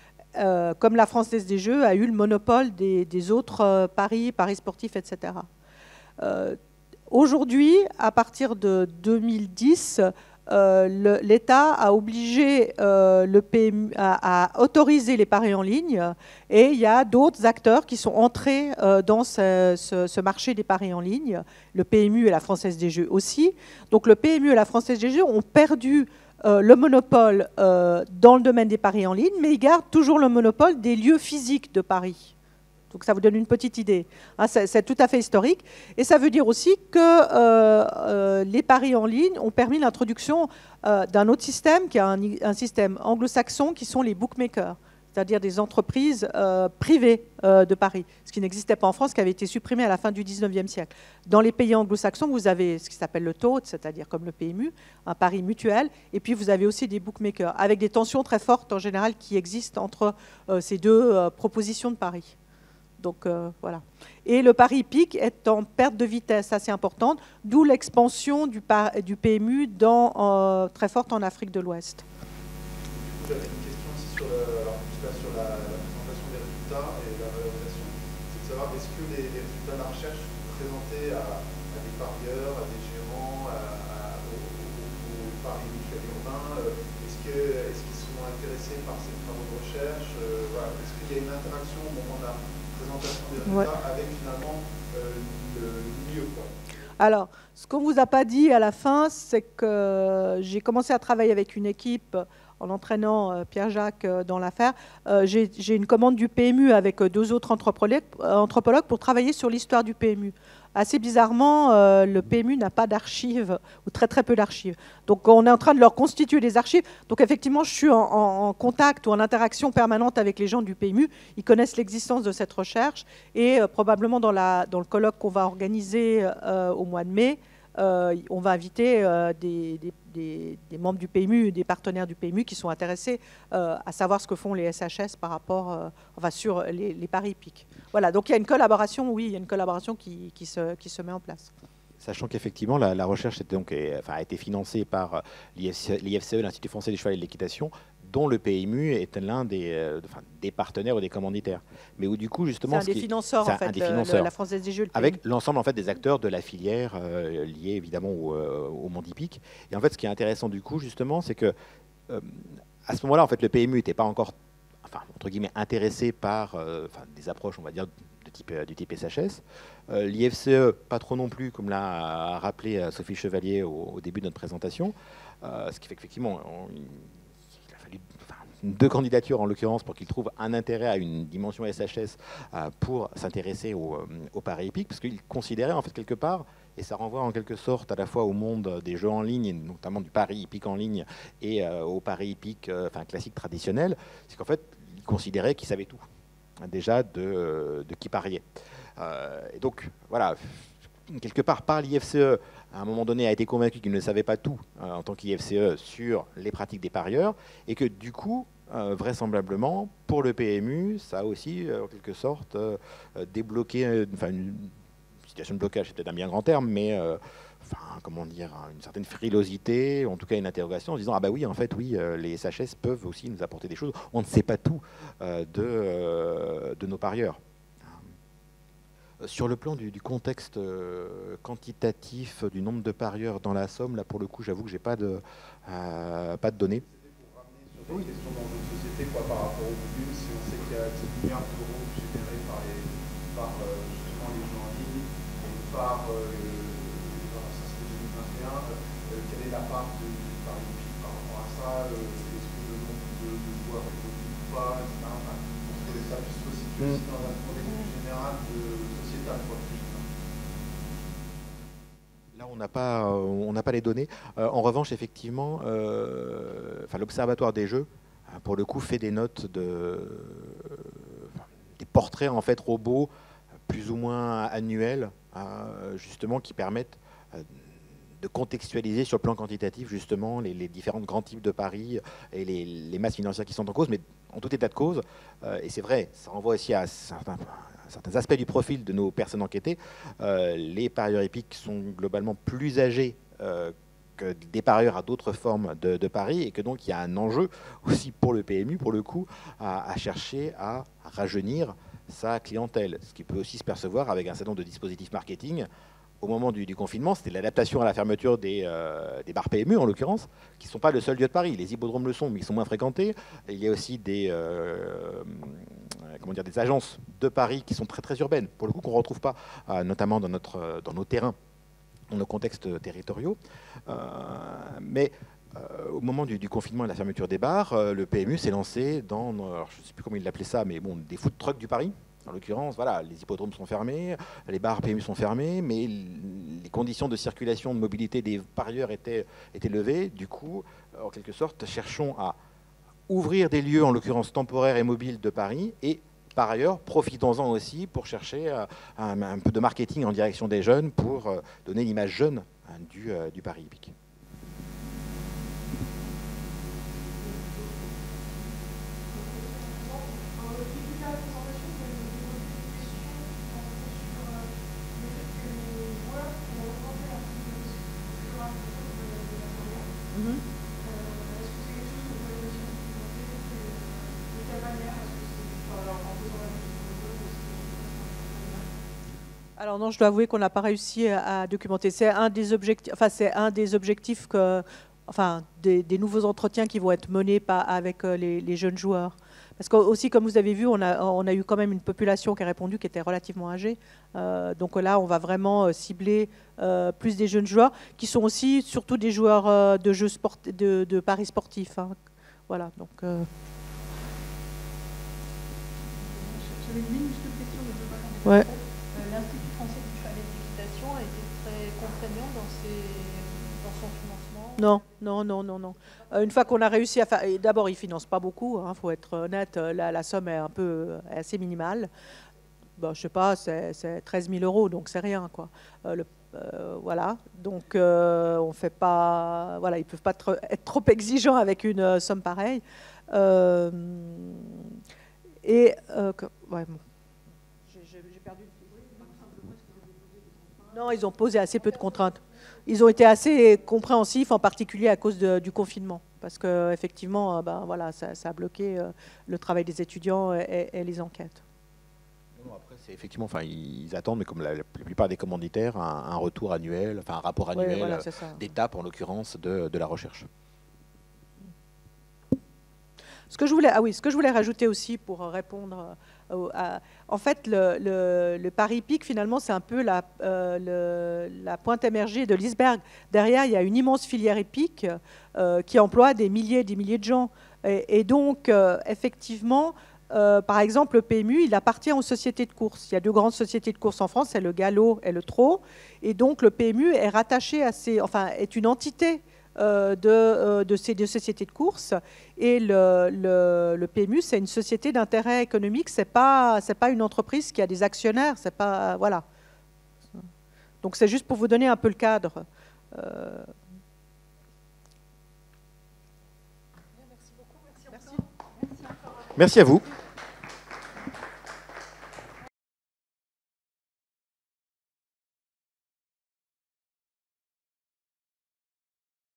Euh, comme la Française des Jeux a eu le monopole des, des autres euh, paris, paris sportifs, et cetera. Euh, Aujourd'hui, à partir de deux mille dix... Euh, l'État a obligé euh, le P M U à, à autoriser les paris en ligne, et il y a d'autres acteurs qui sont entrés euh, dans ce, ce, ce marché des paris en ligne, le P M U et la Française des Jeux aussi. Donc le P M U et la Française des Jeux ont perdu euh, le monopole euh, dans le domaine des paris en ligne, mais ils gardent toujours le monopole des lieux physiques de paris. Donc ça vous donne une petite idée. Hein, c'est tout à fait historique. Et ça veut dire aussi que euh, euh, les paris en ligne ont permis l'introduction euh, d'un autre système, qui est un, un système anglo-saxon, qui sont les bookmakers, c'est-à-dire des entreprises euh, privées euh, de paris, ce qui n'existait pas en France, qui avait été supprimé à la fin du dix-neuvième siècle. Dans les pays anglo-saxons, vous avez ce qui s'appelle le T O T, c'est-à-dire comme le P M U, un pari mutuel, et puis vous avez aussi des bookmakers, avec des tensions très fortes en général qui existent entre euh, ces deux euh, propositions de paris. Donc euh, voilà. Et le pari hippique est en perte de vitesse assez importante, d'où l'expansion du, du P M U dans, euh, très forte en Afrique de l'Ouest. J'avais une question aussi sur, le, alors, là, sur la, la présentation des résultats et la valorisation. C'est de savoir, est-ce que les, les résultats de la recherche sont présentés à, à des parieurs, à des gérants, à, à, aux, aux paris mutuels urbains? Est-ce qu'ils est qu'ils sont intéressés par ces travaux de recherche? Voilà. Est-ce qu'il y a une interaction au moment de la présentation des résultats, ouais, avec finalement euh, le milieu, quoi? Alors, ce qu'on ne vous a pas dit à la fin, c'est que j'ai commencé à travailler avec une équipe en entraînant euh, Pierre-Jacques euh, dans l'affaire. Euh, j'ai une commande du P M U avec deux autres anthropologues, euh, anthropologues pour travailler sur l'histoire du P M U. Assez bizarrement, euh, le P M U n'a pas d'archives, ou très très peu d'archives. Donc on est en train de leur constituer des archives. Donc effectivement, je suis en, en, en contact ou en interaction permanente avec les gens du P M U. Ils connaissent l'existence de cette recherche. Et euh, probablement dans, la, dans le colloque qu'on va organiser euh, au mois de mai, euh, on va inviter euh, des, des, des, des membres du P M U, des partenaires du P M U qui sont intéressés euh, à savoir ce que font les S H S par rapport, euh, enfin, sur les, les paris hippiques. Voilà, donc il y a une collaboration, oui, il y a une collaboration qui, qui, se, qui se met en place. Sachant qu'effectivement, la, la recherche était donc, enfin, a été financée par l'I F C E, l'Institut français du cheval et de l'équitation, dont le P M U est l'un des, euh, enfin, des partenaires ou des commanditaires. Mais où du coup, justement... C'est un des financeurs, en fait, le, le, la Française des Jeux. Avec l'ensemble en fait, des acteurs de la filière euh, liés évidemment au, euh, au monde hippique. Et en fait, ce qui est intéressant du coup, justement, c'est que euh, à ce moment-là, en fait, le P M U n'était pas encore, enfin, entre guillemets, intéressé par euh, enfin, des approches, on va dire, de type, euh, du type S H S. Euh, L'I F C E, pas trop non plus, comme l'a rappelé Sophie Chevalier au, au début de notre présentation. Euh, ce qui fait qu'effectivement, on, il a fallu... Enfin, deux candidatures en l'occurrence pour qu'ils trouvent un intérêt à une dimension S H S euh, pour s'intéresser au, euh, au pari hippique, parce qu'ils considéraient en fait quelque part, et ça renvoie en quelque sorte à la fois au monde des jeux en ligne, notamment du pari hippique en ligne, et euh, au pari hippique euh, enfin, classique traditionnel, c'est qu'en fait ils considéraient qu'ils savaient tout déjà de, de qui pariait. Euh, et donc voilà, quelque part par l'I F C E, à un moment donné, a été convaincu qu'il ne savait pas tout euh, en tant qu'I F C E sur les pratiques des parieurs, et que du coup, euh, vraisemblablement, pour le P M U, ça a aussi, euh, en quelque sorte, euh, débloqué, euh, enfin, une situation de blocage, c'est peut-être un bien grand terme, mais, euh, enfin, comment dire, une certaine frilosité, en tout cas une interrogation, en se disant, ah bah oui, en fait, oui, euh, les S H S peuvent aussi nous apporter des choses, on ne sait pas tout euh, de, euh, de nos parieurs. Sur le plan du, du contexte euh, quantitatif du nombre de parieurs dans la Somme, là pour le coup, j'avoue que j'ai pas de euh, pas de données. C'était pour ramener sur des questions dans notre société, quoi, par rapport au volume, si on sait qu'il y a sept milliards d'euros générés par, les, par euh, justement les jeux en ligne et par, euh, alors ça c'était deux mille vingt et un, euh, quelle est la part de, du pari hippique par rapport à ça, euh, est-ce que le nombre de, de joueurs est évolue ou pas, et cetera. Enfin, pour que ça puisse se situer aussi dans un contexte plus général de Là, on n'a pas, on n'a pas les données. Euh, en revanche, effectivement, euh, enfin, l'Observatoire des jeux, pour le coup, fait des notes de, enfin, des portraits en fait robots plus ou moins annuels, euh, justement, qui permettent euh, de contextualiser sur le plan quantitatif justement les, les différents grands types de paris et les, les masses financières qui sont en cause, mais en tout état de cause, euh, et c'est vrai, ça renvoie aussi à certains, certains aspects du profil de nos personnes enquêtées, euh, les parieurs hippiques sont globalement plus âgés euh, que des parieurs à d'autres formes de, de paris, et que donc il y a un enjeu aussi pour le P M U, pour le coup, à, à chercher à rajeunir sa clientèle, ce qui peut aussi se percevoir avec un certain nombre de dispositifs marketing. Au moment du, du confinement, c'était l'adaptation à la fermeture des, euh, des bars P M U, en l'occurrence, qui ne sont pas le seul lieu de Paris. Les hippodromes le sont, mais ils sont moins fréquentés. Il y a aussi des, euh, comment dire, des agences de Paris qui sont très, très urbaines, pour le coup, qu'on ne retrouve pas, euh, notamment dans, notre, dans nos terrains, dans nos contextes territoriaux. Euh, mais euh, au moment du, du confinement et de la fermeture des bars, euh, le P M U s'est lancé dans, alors, je ne sais plus comment il l'appelait ça, mais bon, des food trucks du Paris. En l'occurrence, voilà, les hippodromes sont fermés, les bars P M U sont fermés, mais les conditions de circulation, de mobilité des parieurs étaient, étaient levées. Du coup, en quelque sorte, cherchons à ouvrir des lieux, en l'occurrence temporaires et mobiles de Paris, et par ailleurs, profitons-en aussi pour chercher un, un peu de marketing en direction des jeunes pour donner l'image jeune hein, du, du Paris hippique. Alors non, je dois avouer qu'on n'a pas réussi à documenter. C'est un des objectifs, enfin c'est un des objectifs que, enfin des, des nouveaux entretiens qui vont être menés par, avec les, les jeunes joueurs. Parce que aussi, comme vous avez vu, on a, on a eu quand même une population qui a répondu qui était relativement âgée. Euh, donc là, on va vraiment cibler euh, plus des jeunes joueurs qui sont aussi surtout des joueurs euh, de jeux sport, de, de paris sportifs. Hein. Voilà. Donc. Euh... J'avais une minuscule question, mais je ne veux pas faire des ouais. euh, L'Institut français du cheval et de l'équitation a été très contraignant dans, ses, dans son financement. Non, non, non, non, non. Euh, une fois qu'on a réussi à faire... D'abord, ils ne financent pas beaucoup, il hein, faut être honnête. La, la somme est un peu est assez minimale. Bon, je ne sais pas, c'est treize mille euros, donc c'est rien, quoi. Euh, le, euh, voilà. Donc, euh, on fait pas... Voilà, ils ne peuvent pas être, être trop exigeants avec une euh, somme pareille. Euh, et... Euh, que, ouais, bon. J'ai perdu... Non, ils ont posé assez peu de contraintes. Ils ont été assez compréhensifs, en particulier à cause de, du confinement, parce que effectivement, ben voilà, ça, ça a bloqué euh, le travail des étudiants et, et les enquêtes. Non, après, c'est effectivement, enfin, ils attendent, mais comme la, la plupart des commanditaires, un, un retour annuel, enfin un rapport annuel ouais, voilà, d'étape, en l'occurrence, de, de la recherche. Ce que je voulais, ah oui, ce que je voulais rajouter aussi pour répondre, euh, à, en fait, le, le, le pari hippique, finalement, c'est un peu la, euh, le, la pointe émergée de l'iceberg. Derrière, il y a une immense filière hippique euh, qui emploie des milliers et des milliers de gens. Et, et donc, euh, effectivement, euh, par exemple, le P M U, il appartient aux sociétés de course. Il y a deux grandes sociétés de course en France, c'est le galop et le trot. Et donc, le P M U est rattaché à ces, enfin, est une entité Euh, de, euh, de ces deux sociétés de course, et le, le, le P M U, c'est une société d'intérêt économique, c'est pas, c'est pas une entreprise qui a des actionnaires, c'est pas, voilà. Donc c'est juste pour vous donner un peu le cadre. Euh... Merci beaucoup, merci, merci. Merci. Merci à vous.